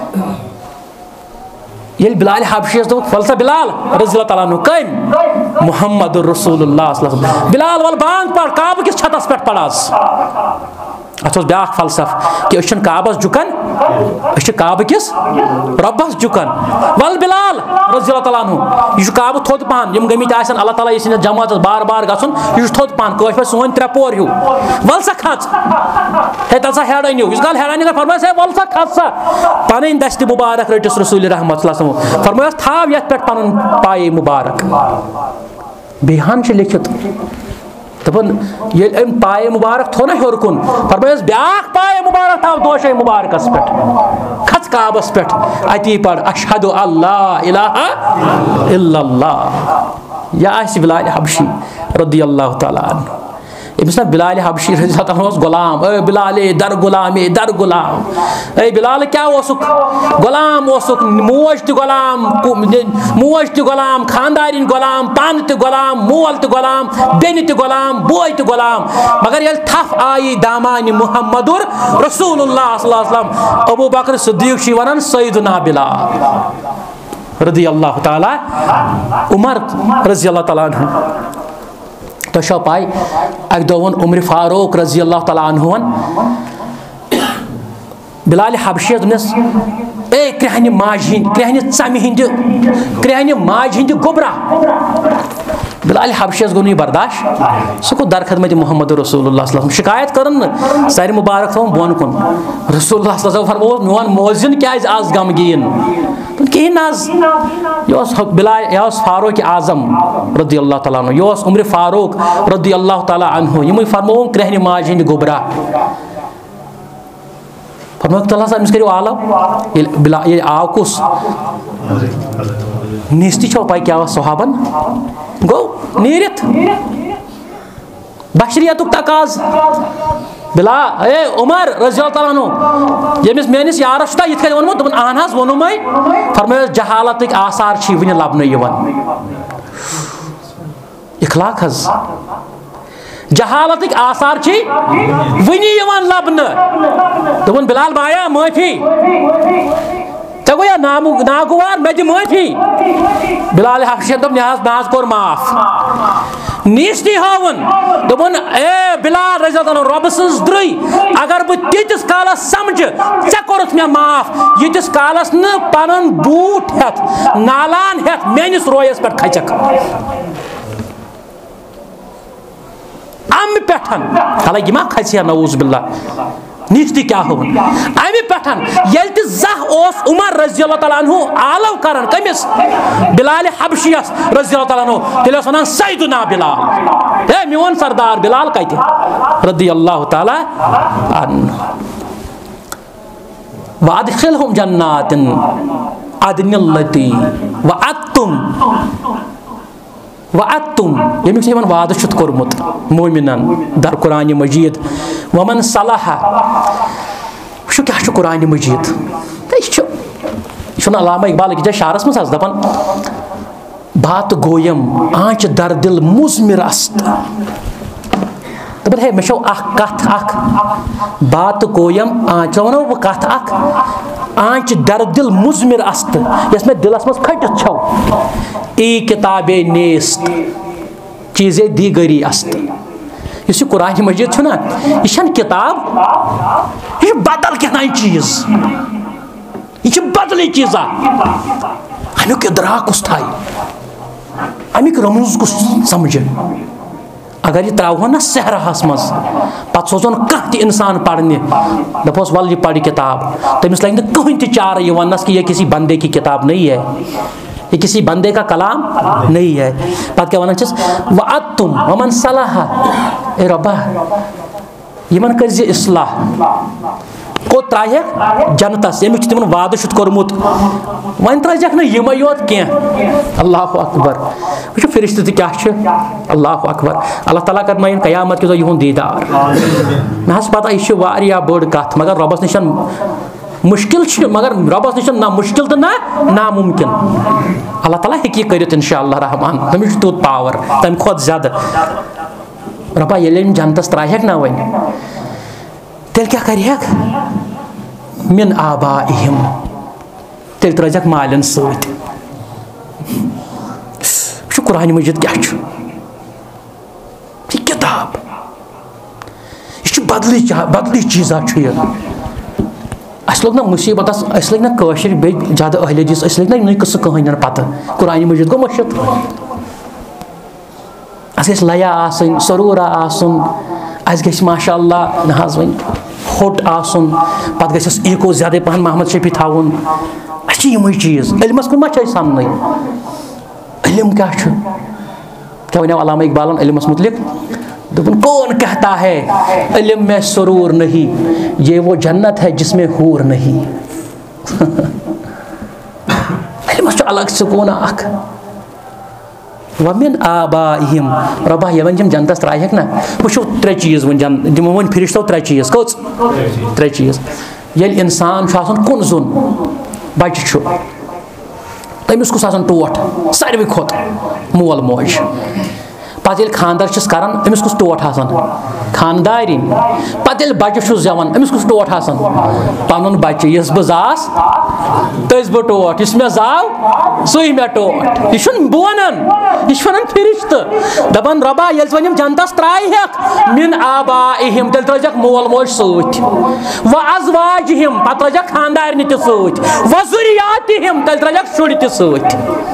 ये बिलाल हबशियस दो फलसा बिलाल रज़ियल्लाहु ताला अन्हु कम मुहम्मदुर रसूलुल्लाह सल्लल्लाहु अलैहि वसल्लम बिलाल वल बांग पढ़ काब किस छतस पे पड़ास अत ब्या फलसफ कि काबस झुकान काब किस रब्बस झुकान वल बिलाल रज़ियल्लाहु ताला अन्हु यह काब थोद पान यम गमित आसन अल्लाह ताला यस जमात बार बार गसन यह थोद पान कश पे सोन त्रे पोर हूँ वल सा खच हे तल सा हेड़न इस गाल हेड़न फरमायस है वल सा खच सा पन दस्त मुबारक रटिस रसूल रहमत फरमायस थाव ये पे पन पाए मुबारक बेहान लिखित दपन ये पाए मुबारक थो ना हेर कुन फरमायस ब्याख पाए मुबारक थाव दोशे मुबारकस पे खच काबस पे अति पढ़ अशहदु अल्ला इलाहा इल्लल्लाह या बिलाल हबशी रज़ियल्लाहु ताला अन्हु यमिस ना बिलाल हबशी रज़ियल्लाहु अन्हु गुलाम ए बिलाल दर गुलाम ए दर गुलाम ए बिलाल क्या ओसुक गुलाम ओसुक मोज त गुलाम मोज त गुलाम खानदारिन गुलाम पान त गुलाम मोल त गुलाम बेन त गुलाम बोय त गुलाम मगर ये थफ आई दामानी मुहम्मदुर रसूलुल्लाह सल्लल्लाहु अलैहि वसल्लम अबू बकर सिद्दीक छी वनन सय्यदुना बिलाल रज़ियल्लाहु ताला उमर रज़ियल्लाहु ताला अन्हु तो शो पाई अक दोवन उमर फारूक रज़ियल्लाहु ताला अन्हु बिलाल हबशी दोनस ए क्रेहनि माज हिंद क्रेहनि चमि हिंद क्रेहनि माज हिंद गोबरा बिलाल हबशी गो नहीं बर्दाश्त सह गो दर खदमत मोहम्मद रसूलुल्लाह सल्लल्लाहु अलैहि वसल्लम शिकायत कर सर मुबारक थो बोन कुन रसूलुल्लाह सल्लल्लाहु अलैहि वसल्लम फरमो मोन मोजिन क्या आज गमगीन कहीं नाज बिलाल यह फारूक आजम रज़ियल्लाहु ताला अन्हु यह उमर फारूक रज़ियल्लाहु ताला अन्हु यम फरमो क्रेहनि माज हिंद गोबरा फरमो तला अमिस करो आलो ये आव कुस निस्ती छो पाई क्या सहाबन गो नीरित बशरियत तकाज बिला ए उमर रज़ियल्लाहु ताला अन्हु यमिस मेनिस यारस ता यथ वोनमो दपन आन हस वोनुमै फरमायस जहालत आसार छी वनि लबन यवन इखलाक हज जहालत आसार छी वनि यवन लबन दपन बिलाल बाया माफी तगो या नामु नागवार मे दि माफी बिलाल हबशी दप नाज नाज कोर माफ नीस्ती हावन दोपन ए बिलाल रज़ी अल्लाह रब सन्स द्रई अगर बह तीतिस कालस समझ ऐ कोरुथ मे माफ यीतिस कालस न पन बूट हेत नालान हेत मेनिस रोयस पे खचक अम पेठन हालांकि मा खसिया नऊज बिल्ला नीति क्या हो अमि पेठन येल ति जह ओस उमर रज़ी अल्लाह तआला अन्हु आलव करन कमिस बिलाल हबशियस रज़ी अल्लाह तआला अन्हु तेल सनान सैयदुना बिलाल हे मियोन सरदार बिलाल कते रज़ी अल्लाह तआला अन्हु वादखिलहुम जन्नातिन अदनिल्लती वअत्तुम वअत्तुम यमिक से वाद छुत कोरमुत मोमिनन दर कुरान मजीद वमन सलाह शु क्या छु कुरान मजीद तो यह अल्लामा इकबाल कि शारस मज दपान बात गोयम आंच दर दिल मुजमिर अस्त दपान हे मे कथ अख बात गोयम आंच वनो बह कथ अख आंच दर दिल मुजमिर अस्त यस मे दिलस मज फटित छौ ई किताबे नेस्त चीज़े दीगरी अस्त इस कुरान मजीद छुना यह किताब यह बदल क्या चीज यह बदल चीज़ा अमुक इदराक कुस थाई अमुक रमूज कुस समझ अगर यह त्रावन ना सहराहस मज पे सोजन कह इंसान पढ़ने दपोस वल यह पढ़ किताब तमिस लगे कहीं तह चार यह वनस कि यह किसी बंदे की किताब नहीं है, ये किसी बंदे का कलाम नहीं है। पत क्या वन वअत्तुम वमन सलाह ए रब्बा यमन कर इस्लाह को त्राह जनतस यमिक तिमन वाद शुत कोरमुत वन त्रक न यम योत कह अल्लाह अकबर वो फरिश्त क्या अल्लाह अकबर अल्लाह ताला कर इन कयामत के यह दीदार मे पता यह बड़ कथ मगर रबस निश मुश्किल मगर रबस निश ना मुश्किल तो ना नामुमकिन अल्लाह ताला हेकी करित इंशाअल्लाह रहमान तमिस तूत पावर तम खुद ज्यादा रब्बा ये जनतस त्राहक ना वन तेल क्या कर मिन आबा इहिम तेल त्रक मालन सत कुरान मजीद क्या किताब यह बदली बदली चीज़ा अस लोग ना मुसीबत अस लग ना कशर बे ज्यादा अहल हदीस अस लग ना इन कस कहानी पता कुरान मजीद गो मशत अस लया आसन सरूरा आसन अस गस माशाअल्लाह नहाज वन होट आसन पत गस ईको ज्यादा पहन मोहम्मद शफी थावन अस यम चीज़ इल्मस कुन मा सामने इल्म क्या क्या वन अल्लामा इकबालन इल्मस मुतलिक दोपन कौन कहता है इल्म में सुरूर नहीं ये वो जन्नत है जिसमें हूर नहीं इल्मस अलग सुकून अख वमिन आबाइहिम रब्बा ये वन जनतस त्राहक ना वो त्रे चीज़ वन जन दिमो वन फरिश्तो त्रे चीज़ कौच त्रे चीज़ ये इंसान कुन जुन बच्चे तमिस कुस टोट सारे खोत मोल मोज पे खानदार करान अमिस कुस टोट खानदारी पे बच्चे जवान अमिस कुस टोट पन बच्चे यस बह जास तस बह टोट इस मे जाव सही मे टोट यह बोनान यह वन फरिश्त दपान रब्बा ये वन जनतस त्राहक मिन आबाइहिम तेल त्रक मोल मोज सत व अज़वाजिहिम पे त्रक खानदारनि त सत व ज़ुर्रियातिहिम तेल त्रक शुर त सत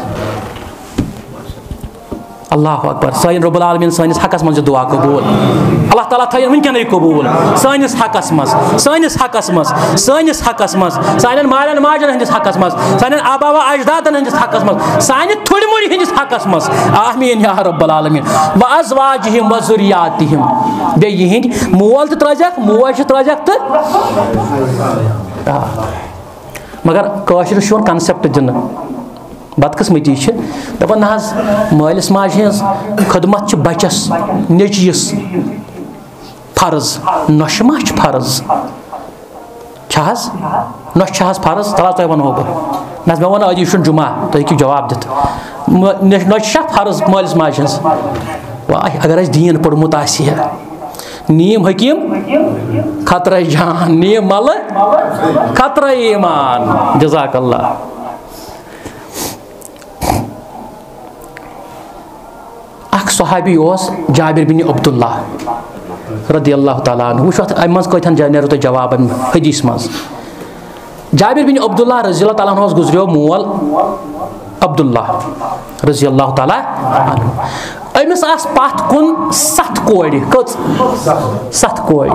अल्लाह अकबर सन रब्बुल आलमीन सनिस हकस मज दुआ कबूल अल्लाह ताला थयन वनकन कबूल सनिस हकस मज सनिस हकस मज सनिस हकस मज सान मालन माजन हंदिस हकस मज सान आबा व अजदादन हंदिस हकस मज सान थुड़ मुड़ हंदिस हकस मज आमीन या रब्बुल आलमीन व अज़वाजिहिम व ज़ुर्रियातिहिम बे यहिंद मोल त त्रजक मोज त्रजक त मगर कशर शोन कांसेप्ट दिन बदकस्मती दपान ना मालिस माज हज खदमत बचस नचीस फर्ज नश मा फर्ज नश फर्ज तला तुम वनो बह ना मे वन अद यह जुमा तुम हेकू जवाब दित नश फर्ज मालिस माज हज वाह अगर अस दीन पढ़मुत आह नीम हकीम खतर जान नीम मल खतर ईमान जज़ाकल्लाह। सहाबी जाबिर बिन अब्दुल्ला रदियल्लाहु ताला अन्हु वुच अम कथन नेरो तो जवाब हदीस मज जाबिर बिन अब्दुल्ला रज़ियल्लाहु ताला अन्हु गुजरियो मोल अब्दुल्ला रज़ियल्लाहु ताला अन्हु अमिस आस पथ कुन सत कोड़ कच सत कोड़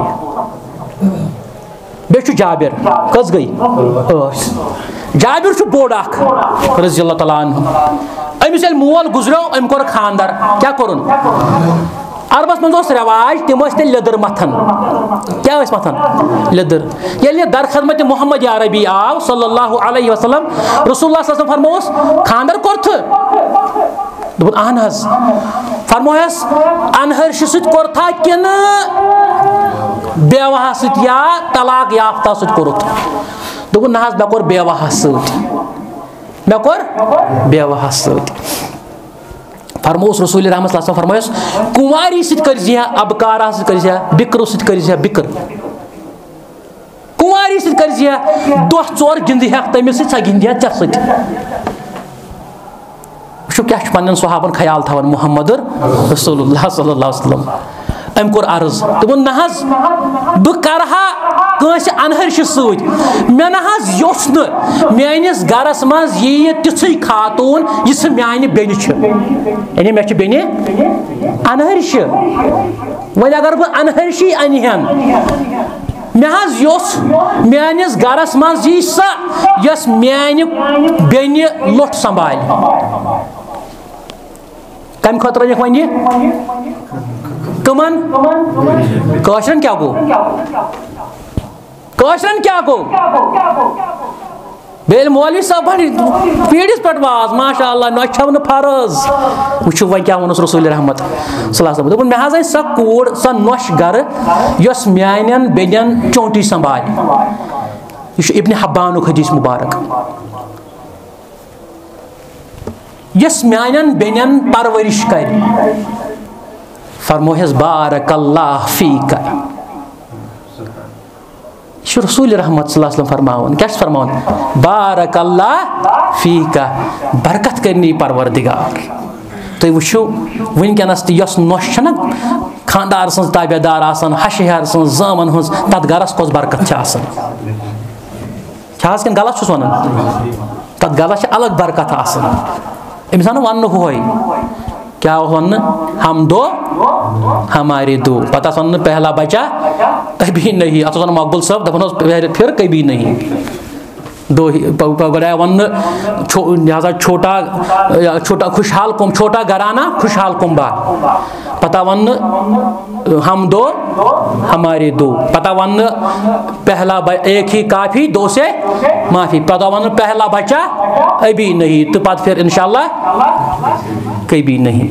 बेचु जाबिर कस गई जाबिर बोड़ रज़ियल्लाहु ताला अन्हु अमिस मोल गुजरियो अम कोर खानदार क्या कोरुन अरबस मज रवाज तम लदर मथन क्या मथन लदर ये दर खदमत मोहम्मद अरबी आव सल्लल्लाहु अलैहि वसल्लम रसूलुल्लाह सल्लल्लाहु अलैहि वसल्लम फरमोस खानदार कोर्थ दोपन अहन हज फरमोयस अनहर्श सत कोर्था किन बेवाह सत या तलाक याफ्ता सत कोरुत दोपन ना मे कोर बेवाह सत मे कोर बेवाह सत फरमोस रसूल रहमत सल्लल्लाहु अलैहि वसल्लम फरमोस कुंवारी सत करजिया अबकारा सत करजिया बिक्र सत करजिया बिक्र कुंवारी सत करजिया दो चोर गिंदिया तमिस सत गिंदिया च सत वुचो क्या पन्न सहाबन ख्याल थवन मुहम्मद रसूलुल्लाह सल्लल्लाहु अलैहि वसल्लम अम कोर अर्ज दोपन ना बह करहा कस अनहर्श सत मे ना योस मानिस गरस मज यी तिथि खातून यह मान बेन यानी मे बेन अनहर्श वह अगर बह अनहर्शी अनहन मे योस मानिस गरस मज यी सा यस मान बेन लोट संभाल कम खतर वन कमन कशरन क्या गो कशरन क्या गो बेल मौलवी साहब पीड़िस पे वाज माशाअल्लाह नम फर्ज वो वह क्या वोनस रसूल रहमत सल्लल्लाहु अलैहि वसल्लम मे हज सह कूड़ सह नौश गर यस मान बेन चौंटी संभाल यह इब्न हब्बान हदीस मुबारक यस मान बेन परवरिश कर फरमोहस बारकल्लाह फीका रसूल रहमत सल्लल्लाहु अलैहि वसल्लम फरमावन क्या फरमावन बारकल्लाह फीका बरकत करनी परवरदिगार तुम वो वनकस तस नौश ना खानदार सज ताबेदार आसान हशहर सज जामन हज तथ गरस कस बरकत कन गलत वन तथ गरस अलग बरकत अमिस वन हो क्या वन हम दो हमारे दो पता वन पहला बचा कभी नहीं अत वन मकबुल साहब दपान फिर कभी नहीं दो गया वन लिहाजा छोटा छोटा खुशहाल कुम छोटा घराना खुशहाल कुंबा पता वन हम दो हमारे दो पता वन पहला एक ही काफी दो से माफी पता वन पहला बचा अभी नहीं तो पत फिर इंशाअल्लाह कभी नहीं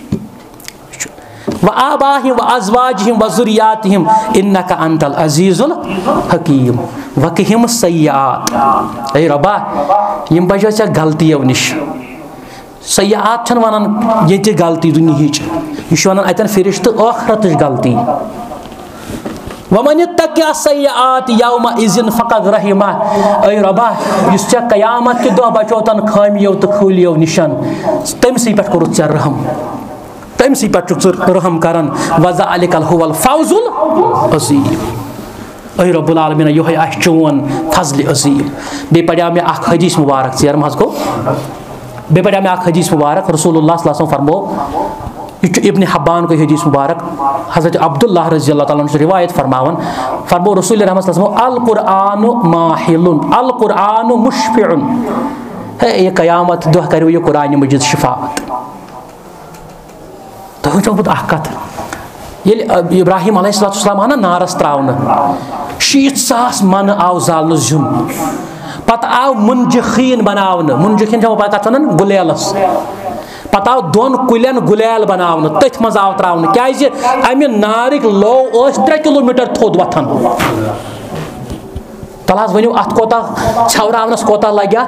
व आबाहिम व अज़वाजिहिम व ज़ुर्रियातिहिम इन्नका अंतल अज़ीज़ुल हकीम वक़िहिम सय्यात ए रब्बा यम बजो च गलतियों निश सय्यात छन वनन ये गलती दुनिहिच यह वनन अतन फरिश्त आखिरतच गलती वमन यत्तक़ि सय्यात यौम इज़िन फ़क़द रहिमा ए रब्बा युस च क़यामत के दो बचोतन खामियों तो खूलियों निशन तमसी पे कोरुत च रहम तमसी पे रहम करन वज़ालिकल हुवल फ़ौज़ुल अज़ीम ए रब्बुल आलमीन यह आह चोन फज़ल अज़ीम बे पढ़ा मे अख हदीस मुबारक चेर मज गो बे पढ़ा मे अख हदीस मुबारक रसूलुल्लाह सल्लल्लाहु अलैहि वसल्लम फरमो यह इब्न हब्बान को हदीस मुबारक हज़रत अब्दुल्लाह रज़ियल्लाहु ताला अन्हु रिवायत फरमावन फरमो रसूल रहमत सल्लल्लाहु अलैहि वसल्लम अल कुरानु माहिलुन अल कुरानु मुशफ़िउन है ये क़यामत दो करो ये कुरान मजीद शिफाअत तो चौबत अख कथ ये इब्राहिम अलैहिस्सलाम आना नारस त्रावन शीत सास मन आव जाल जुन पत आव मुंजखीन बनावन मुंजखीन पता वन गुलेलस पत आव दोन कुलन गुलेल बनावन तथ मज आव त्रावन क्या अमि नारिक लो त्रे किलोमीटर थोद वथन तल वनु अत कोता छवरावनस कोता लगे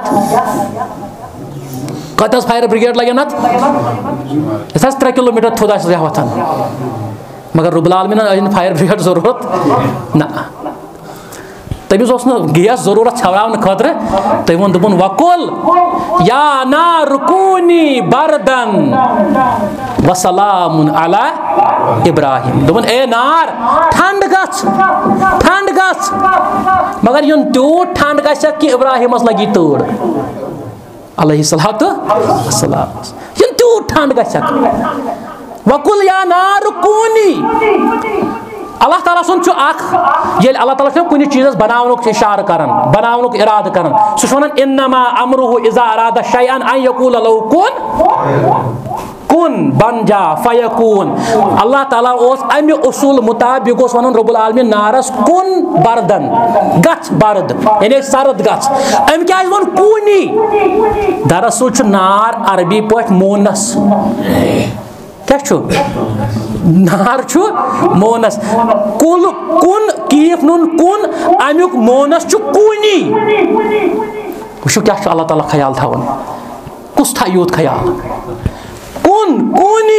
कतस फायर ब्रिगेड लगे अत त्रे किलोमीटर थोद वथन मगर रब्बुल आलमीन फायर ब्रिगेड जरूरत ना तमिस गैस जरूरत छवरावन खतर तम वो दोपन वकुल या नारुकूनी बरदन वसलामुन अला इब्राहिम दोपन ए नार ठंड गछ ठंड गछ मगर युन तूत ठंड गछ कि इब्राहिमस लगी तोड़ अलैहिस्सलातु वस्सलाम युन तूत ठंड गछ वकुल या नारुकूनी अल्लाह ताला सुन ये अल्लाह ताला कुछ चीज़ बनावनुक इशार करन बनावनुक इराद करन सह वनान इन्नमा अमरुहु इज़ा अरादा शैअन अन यकूल लहु कुन कुन बन जा फयकून अल्लाह ताला ओस अमि उसूल मुताबिक ओस वनान रब्बुल आलमीन नारस कुन बरदन गछ बर्द यानी सर्द गछ अमि क्या वन कूनी दरअसल छु नार अरबी पठ मोनस क्या छु नार छु मोनस कुल कुन कीफ नुन कुन अमुक मोनस छु कूनी वुशो क्या छु अल्लाह ताला ख्याल थावन कुस था यूत ख्याल कुन कूनी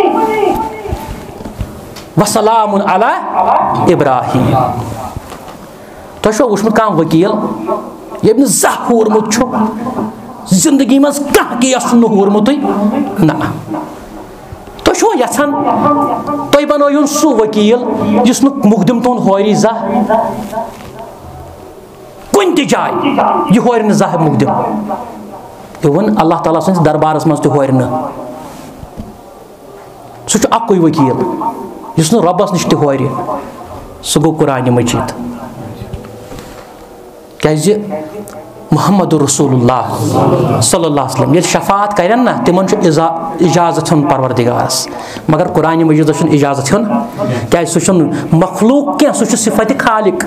वसलामुन अला इब्राहिम तो शो वुशमुत काम वकील ये जह हूरमुत छु जिंदगी मज कह केस नु हूरमुत ना तो शो यछन तो बनोयुन सु वकील जिस मुकदम तुन होरी जह कुन ति जाय यह होर न जह मुकदम इवन अल्लाह ताला सन्स दरबारस मज तो होर न सु अक्कुई वकील जिस रब्बस निश तो होर सह गो कुरान मजीद क्या मोहम्मद रसूलुल्लाह सल्लल्लाहु अलैहि वसल्लम ये शफात करन ना तिमन इजाजत हन परवरदिगारस मगर कुरान मजीद इजाजत हन क्या सह मखलूक क्या सह सिफत खालिक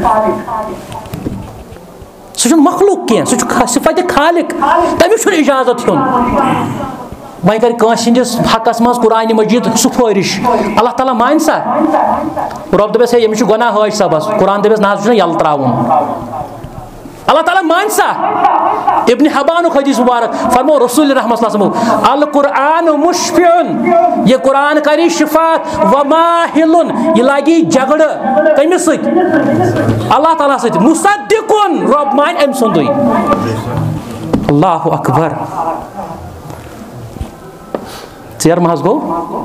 सह मखलूक क्या सह सिफत खालिक तमिस इजाजत हन वह कर कंसिस हकस मज कुरान मजीद सुफारिश अल्लाह ताला मान सा रब दपस है यमिश गुनाह हाज सबस कुरान दपस ना यल त्राउन अल्लाह ताला मान सा इब्न हबान हदीस मुबारक फरमो रसूल रहमतुल्लाह अल कुरान मुशफिउन ये कुरान करी शिफात व माहिलुन ये लागी झगड़ कमिस सत अल्लाह ताला सत मुसद्दिकुन रब मान एम सुंदुई अल्लाहु अकबर चेर महज गो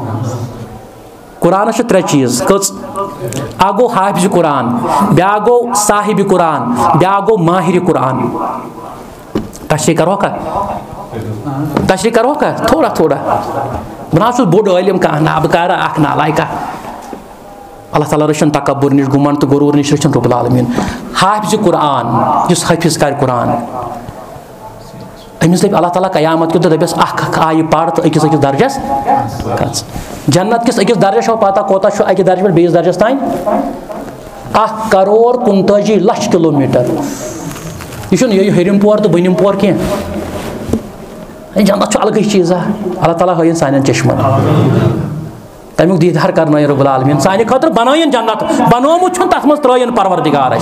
कुरान त्रे चीज कच आ गो हाफिज कुरान ब्या गो साहिब कुरान ब्या गो माहिर कुरान तशरी करो का तशरी करो का थोड़ा थोड़ा बना बोड़ इलम कह नाबकार अख नालायका अल्लाह ताला रचन तकब्बुर निश गुमान तो गुरूर निश रचन रब्बुल आलमीन हाफिज कुरान जिस हाफिज कर कुरान अमिस दप अल्लाह ताला कयामत के दपस अख आय पढ़ तो अकिस अकिस दर्जस कच जन्नत किस अकिस दर्जस पता कोता अकि दर्ज पे बीस दर्जस तान अख करोड़ कुंताजी लक्ष किलोमीटर यह हरिम पोर तो बनिम पोर क्या जन्नत अलग चीज़ अल्लाह ताला हयन सान चश्मन तमुक दीदार कर रब्बुल आलमीन सान खतर बनायन जन्नत बनोमुत तथ मज त्रयन परवरदिगार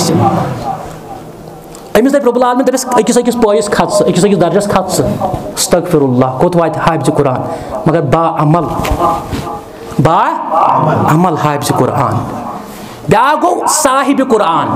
अमिस दप रब्बुल आलमीन दपस अकिस अकिस पॉइस खत अकिस अकिस दर्जस खत अस्तगफिरुल्लाह कोत वात हाफिज कुरान मगर बा अमल बा अमल हाफिज कुरान ब्या गो साहिब कुरान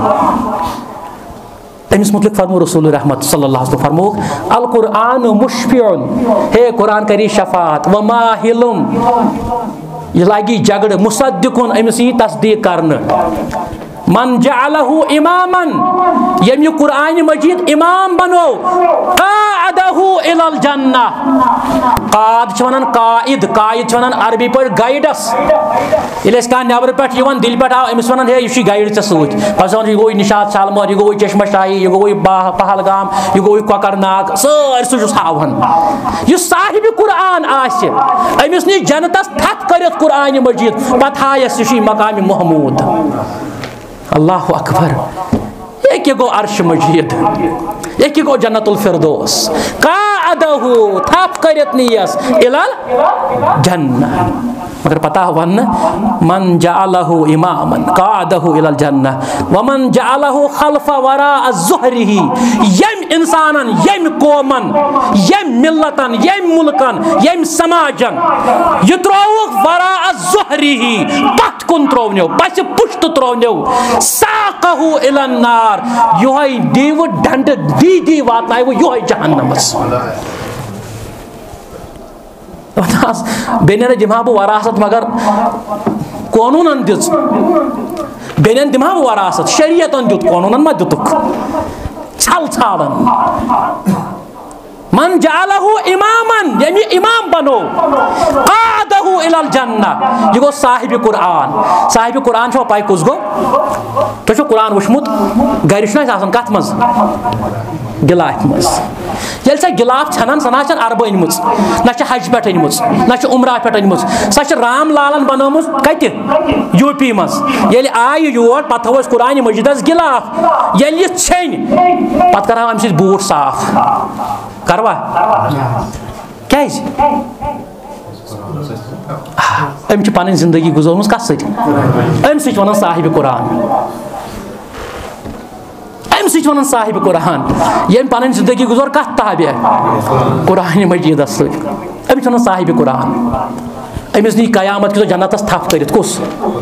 अमिस मुतलिक फरमो रसूल रहमत सल्लल्लाहु अलैहि वसल्लम फरमो अल कुरान मुशफिउन हे कुरान करी शफात व माहिलुन ये लागी झगड़ मुसद्दिकुन अमिस यी तस्दीक करन मन जअलहु इमामन यम ये कुरान मजीद इमाम बनो कादहु इलल जन्नह काद छवनन काइद काइद छवनन अरबी पर गाइडस इलेस का नेबर पेट यवन दिल पेट अमिस वनन हे यशी गाइड छ सूत पसन ये गो निशात शालमर ये गो चश्मा शाही ये गो पहलगाम ये गो कोकरनाग सर सुजुस हावन ये साहिब कुरान आसे अमिस नि जन्नतस थत करत कुरान मजीद पथायस यशी मकाम महमूद अल्लाह अकबर एक गो अर्श मजीद एक गो जन्नतुल फिरदौस का क़अदहु थप करित नियस इलल जन्नह। मगर पता वन मन जअलहु इमामन क़अदहु इलल जन्नह व मन जअलहु खल्फ वरा ज़ुहरिही। यम इंसानन यम कौमन यम मिल्लतन यम मुल्कन यम समाजन यह त्रोवुक वरा ज़ुहरिही पथ कुन त्रोवन्यो पछ पुष्ट त्रोवन्यो साक़हु इलन नार योहै दीव डंड दी दी वातनाय वो योहै जहन्नमस। बेन दिमा बह वरासत मगर कानून दिस बेन दिमा बह वरासत शरीयतन दुत कानून मा दुतुक छल छालन। मन जअलहु इमामन यमी इमाम बनो क़अदहु इलल जन्नह ये गो साहिब कुरान। साहिब कुरान छो पाई कुस गो तो कुरान वुचमुत गर आसान कत मज गिलाफ मज ये सा गिलाफ छानान सना अरब अनमुच ना हज पे अनमुच ना उमरा पे अनमुच सा राम लालन बनोमुस कत यूपी मज ये आय योर पे थो कुरान मजिदस गिलाफ ये छन पे कर अम सत बूट साफ करवा क्या अम पन जिंदगी गुजरम कत सम वन साहिब कुरान अम वन साहिब कुरान ये पन जिंदगी गुजर कत ताबे कुरान मजीद सम वन साहिब कुरान अमिस नी कयामत कि जन्नतस थप कर कुस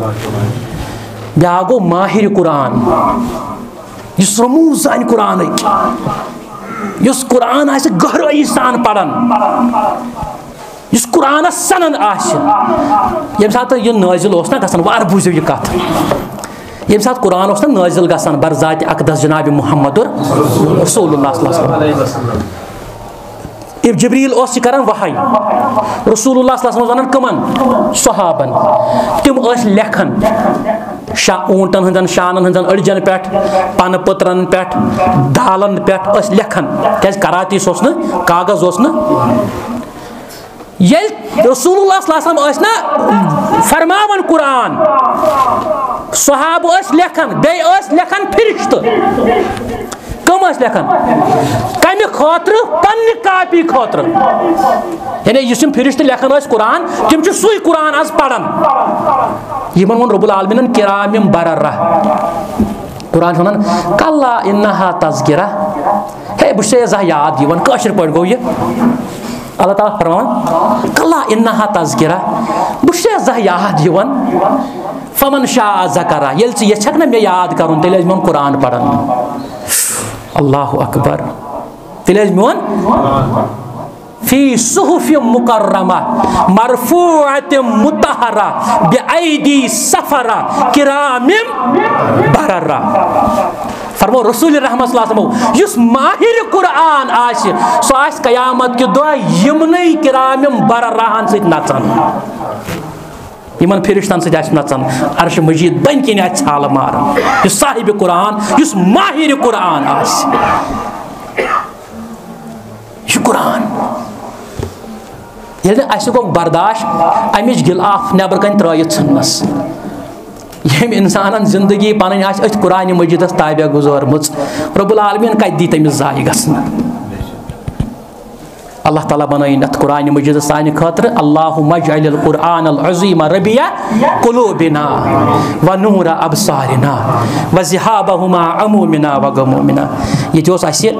ब्या गो माहिर कुरान इस रमूज जान कुरान इस कुरान आसे गहराई सान पढ़न इस कुरान सनन आसे यम साथ यह नाजिल ओस ना गसन वार बुझो यह कथ यम साथ कुरान ओस ना नाजिल गसन बरजात अकदस जनाब मुहम्मद रसूलुल्लाह सल्लल्लाहु अलैहि वसल्लम इब जिब्रील ओस करन वहाई रसूलुल्लाह सल्लल्लाहु अलैहि वसल्लम कमन सहाबन तिम ओस लेखन शा ऊंटन हंदन शानन हंदन अड़जन पे पन पत्रन पे दालन पे लेखन क्या कराती न कागज न ये रसूलुल्लाह सल्लल्लाहु अलैहि वसल्लम फरमावन कुरान सहाब लेखन बे लेखन फिरिश्त कम लेखन कम खतर पन्ने कापी खतर यानी इस फिरिश्त लेखन कुरान तम सुई कुरान आज पढ़न यमन वन रब्बुल आलमीन किरामिम बररा कुरान वन कल्ला इन्नहा तज़किरा हे बुशे जा याद यवन काशिर पढ़ गो ये अल्लाह ताला फरमान कल्ला इन्नहा तज़किरा बुशे जा याद यवन फमन शाअ ज़करा येल ये छक न मे याद करुन तेले मन कुरान पढ़न अल्लाहु अकबर तेले मन फी सुहुफ मुकर्रमा मरफूअत मुतहरा बिअयदी सफरा किरामिम बररा फरमो रसूल रहमत सल्लल्लाहु अलैहि वसल्लम युस माहिर कुरान आशि सो आस कयामत के दो यमनै किरामिम बरराहन सत नचन यमन फिरिश्तन सत आस नचन अर्श मजीद बन किन आ छाल मारन युस साहिब कुरान युस माहिर कुरान आस यह कुरान ये गो बर्दाश्त अमिच गिलाफ नबर कन त्रयित षनस यम इंसान जिंदगी पन अथ कुरान मजीदस ताबे गुजरम रब्बुल आलमीन कत दी तमिस जाय गसन अल्लाह ताला बनाइन अथ कुरान मजीद सानि खतर अल्लाहुम्मा जअलिल कुरानल अज़ीम रबिया कुलूबिना व नूर अबसारिना व ज़िहाबहुमा अमूमिना व गमूमिना। ये जो आसे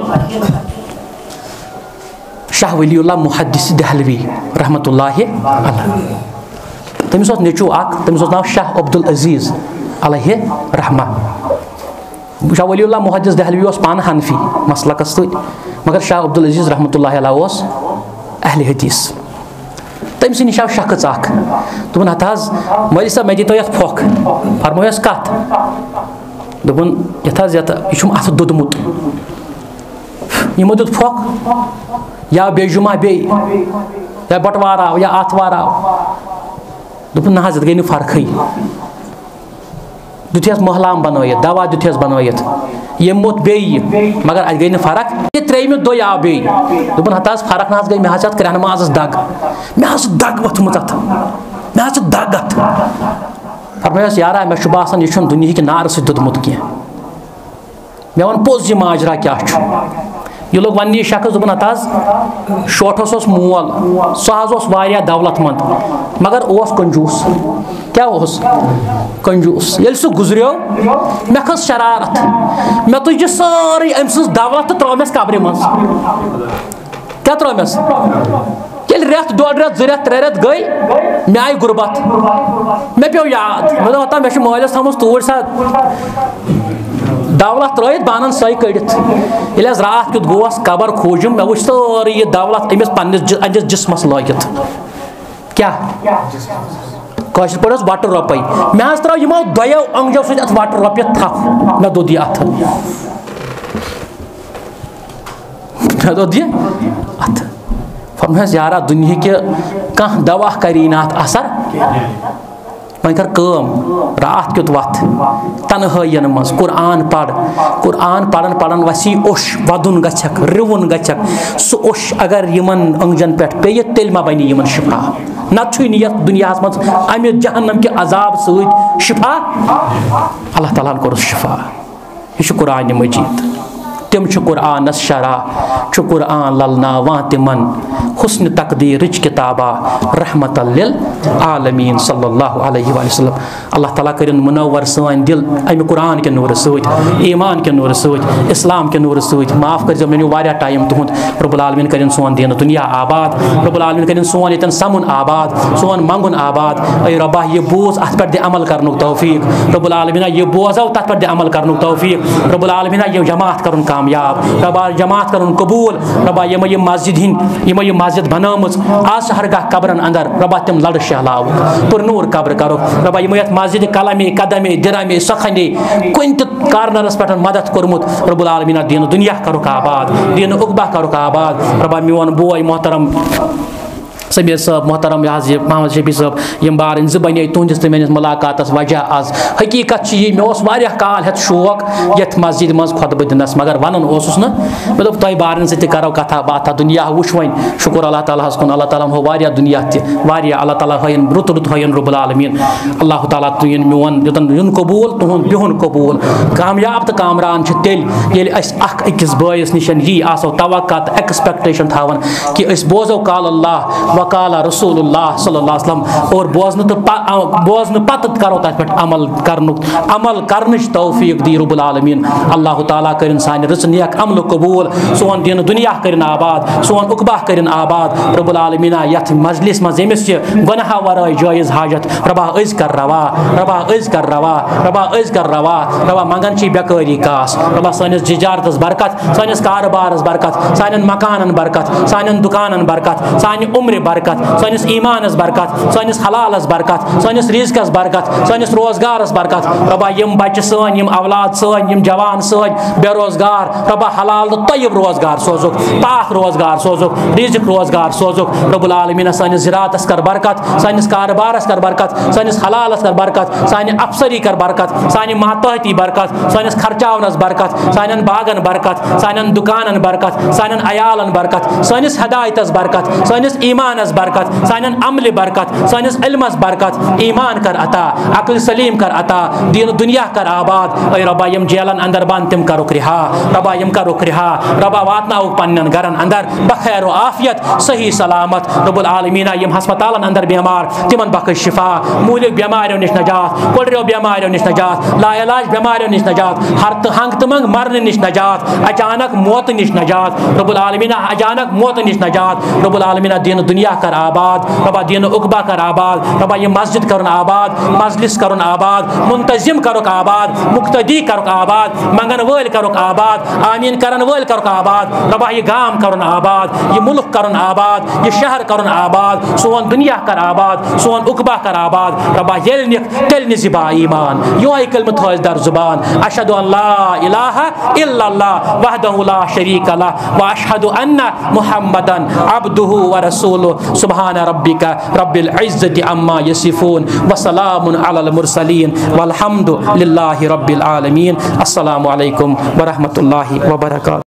शाह वलीउल्लाह मुहद्दिस दहलवी रहमतुल्लाहि अलैह तमिस नेचू अख तमिस नाव शाह अब्दुल अजीज अलैहि रहमा। शाह वलीउल्लाह मुहद्दिस दहलवी ओस पान हनफी मसलकस सत मगर शाह अब्दुल अजीज रहमतुल्लाहि अलैह ओस अहले हदीस तमिस निश आव शख्स अख दोपन हत हज मौलवी साहब मे दीतो यथ फोक फरमोयस कत दोपन यथ हज यथ यह अथ दोदमुत यमो दुत फोक या बेजुमा बे या बटवार आव या आथवार आव दोपन ना गई न फर्क दुथस महलाम बनोत दवा दुथस बनोत ये मोत बे मगर अत गई न फर्क ये त्रेम दो आव बे दोपन हत फर्क ना गई मे हज कर नमाज दग मे हज दग वथमुत अत मे हज दग अत फरमायस यारा मे बासान यह दुनिया कि नार सत दुदमुत कह मे वन पोज यह माजरा क्या यह लोग वन शख्स दोपन हत शोठस मोल सह दौलतमंद मगर ओस कंजूस क्या ओस कंजूस ये सह गुजरियो मे खस शरारत मे तुज सारी अम सज दौलत तो त्रोमस कब्र मज क्या त्रोमस ये रेत डोड़ रेत जो रेत त्रे रेत गई मे आई गुरबत मे पे याद मे दोप मे मालिस थमुस तूर सा दौलत त्रित बानन सही कड़ित ये रात क्युत गोस कबर खोजम मे वो सारी यह दौलत अमिस पन्निस अजिस जिस्मस लगित क्या कशर पे वट रोपे मे हज त्रो यमो दो अंगजो सत अत वट रोपये थप मे दोद यह अथ मे दोद यह अथ फरमाया यारा दुनिया के कह दवा करी ना असर वह कर कम रात क्युत वत तनहाइन मज कुरान पढ़ कुरान पढ़न पढ़न वसी ओश वदुन गछक रिवुन गछक सह ओश अगर यमन अंगजन पे पे तेल मा बनी यमन शिफा नत ये दुनिया मज अमि जहन्नम के अजाब सत शिफा अल्लाह ताला कोर शिफा यह कुरान मजीद तिम कुरान शरा कुरान ललनावा तिमन हुस्न तकदीर किताबा रहमत लिल आलमीन सल्लल्लाहु अलैहि वसल्लम अल्लाह ताला करिन मुनव्वर सान दिल अमि कुरान के नूर सत ईमान के नूर सत इस्लाम के नूर सत माफ कर मे वारिया टाइम तुहद रब्बुल आलमीन करिन सोन दीन दुनिया आबाद रब्बुल आलमीन करिन सोन यतन समुन आबाद सोन मंगुन आबाद ऐ रब्बा ये बोझ अत पे अमल करनुक तौफीक रब्बुल आलमीन ये बोझो तत पे अमल करनुक तौफीक रब्बुल आलमीन ये जमात करुन कामयाब रब्बा जमात करुन कबूल रब्बा यम ये मस्जिद हिंद यम ये मस्जिद बनाम आज हरगाह कब्रन अंदर रब्बा तिम लड़ शहलाव पुरनूर कब्र करो रब्बा यम यत मस्जिद कलमे कदमे दिरामे सखने कुन कार्नरस पे मदद कोरमुत रब्बुल आलमीन दीन दुनिया करो आबाद दीन उकबा करो आबाद रब्बा मोन बोय मोहतरम समीर साहब मोहतरम यह मोहम्मद शफी साहब यम बार जो बने तुंदिस तो मेस मुलाकात वजह आज हकीकत ये मे वारिया काल हेत शौक यथ मस्जिद मज खुतब दिनस मगर वनन ओसुस न मे दोप तय बारन सत करो कथा बात दुनिया वुच वन शुक्र अल्लाह ताला कुन अल्लाह ताला हो वारिया दुनिया वारिया अल्लाह ताला हयन रुत रुत हयन रब्बुल आलमीन अल्लाह ताला तुन मोन यतन युन कबूल तुहन बिहुन कबूल कामयाब तो कामरान तेल ये अख अकिस बयस निशन यी आसो तवक्का एक्सपेक्टेशन थावन कि बोजो काल अल्लाह वकाला रसूलुल्लाह सल्लल्लाहु अलैहि वसल्लम और बोजन तो बोजन पत करो तथ पे अमल करनुक अमल करनच तौफीक दी रब्बुल आलमीन अल्लाह ताला करिन सान रच नेक अमल कबूल सोन दिन दुनिया करिन आबाद सोन उकबा करिन आबाद रब्बुल आलमीन यथ मजलिस मज यमिस गुनाह वराय जायज हाजत रबा अज कर रवा रबा अज कर रवा रबा अज कर रवा रबा मंगन छी बेकारी कास रबा सानिस जिजारतस बरकत सानिस कारोबारस बरकत सानिन मकानन बरकत सानिन दुकानन बरकत सानि उम्र बरकत सानिस ईमानस बरकत सानिस हलालस बरकत सानिस रिज़्क़स बरकत सानिस रोजगारस बरकत रबा यम बच्चे सन यम औलाद सन यम जवान सन बेरोजगार रबा हलाल तय्यब रोजगार सोजुक पाक रोजगार सोजुक रिज़्क़ रोजगार सोजुक रब्बुल आलमीन सानिस ज़राअतस कर बरकत सानिस कारोबारस कर बरकत सानिस हलालस कर बरकत सानि अफसरी कर बरकत सानि मातहती बरकत सानिस खर्चावनस बरकत सानिन बागन बरकत सानिन दुकानन बरकत सानिन अयालन बरकत सानिस हदायतस बरकत सानिस ईमान बरकत सानिन अमल बरकत सानिस इल्मस बरकत ईमान कर अता अक्ल सलीम कर अता दीन दुनिया कर आबाद ऐ रब्बा यम जेलन अंदर बन तिम करुक रिहा रब्बा यम करुक रिहा रब्बा वातनाउक पन्नन गरन अंदर बखैर व आफियत सही सलामत रब्बुल आलमीन यम अस्पतालन अंदर बीमार तिमन बख्श शिफा मूलिक बीमारियों निश नजात कोडरियो बीमारियों निश नजात लाइलाज बीमारियों निश नजात हर हंग तमंग मरने निश नजात अचानक मौत निश नजात रब्बुल आलमीन अचानक मौत निश नजात रब्बुल आलमीन दीन दुनिया कर आबाद रब्बा दीन उकबा कर आबाद रब्बा ये मस्जिद करुन आबाद मजलिस करुन आबाद मुंतजिम करुक आबाद मुक्तदी करुक आबाद मंगन वल करुक आबाद आमीन करन वल करुक आबाद रब्बा ये गाम करुन आबाद ये मुल्क करुन आबाद ये शहर करुन आबाद सोन दुनिया कर आबाद सोन उकबा कर आबाद रब्बा येल निक तेल निजिबा ईमान यो आई कलमत होज दर जुबान अशहदु अन ला इलाहा इल्लल्लाह वहदहु ला शरीक ला व अशहदु अन्ना मुहम्मदन अब्दुहु व रसूलुहु सुब्हान रब्बिका रब्बिल इज्जति अम्मा यसिफून व सलामुन अलल मुरसलीन वल्हम्दुलिल्लाहि रब्बिल आलमीन। अस्सलामु अलैकुम व रहमतुल्लाहि व बरकातुहू।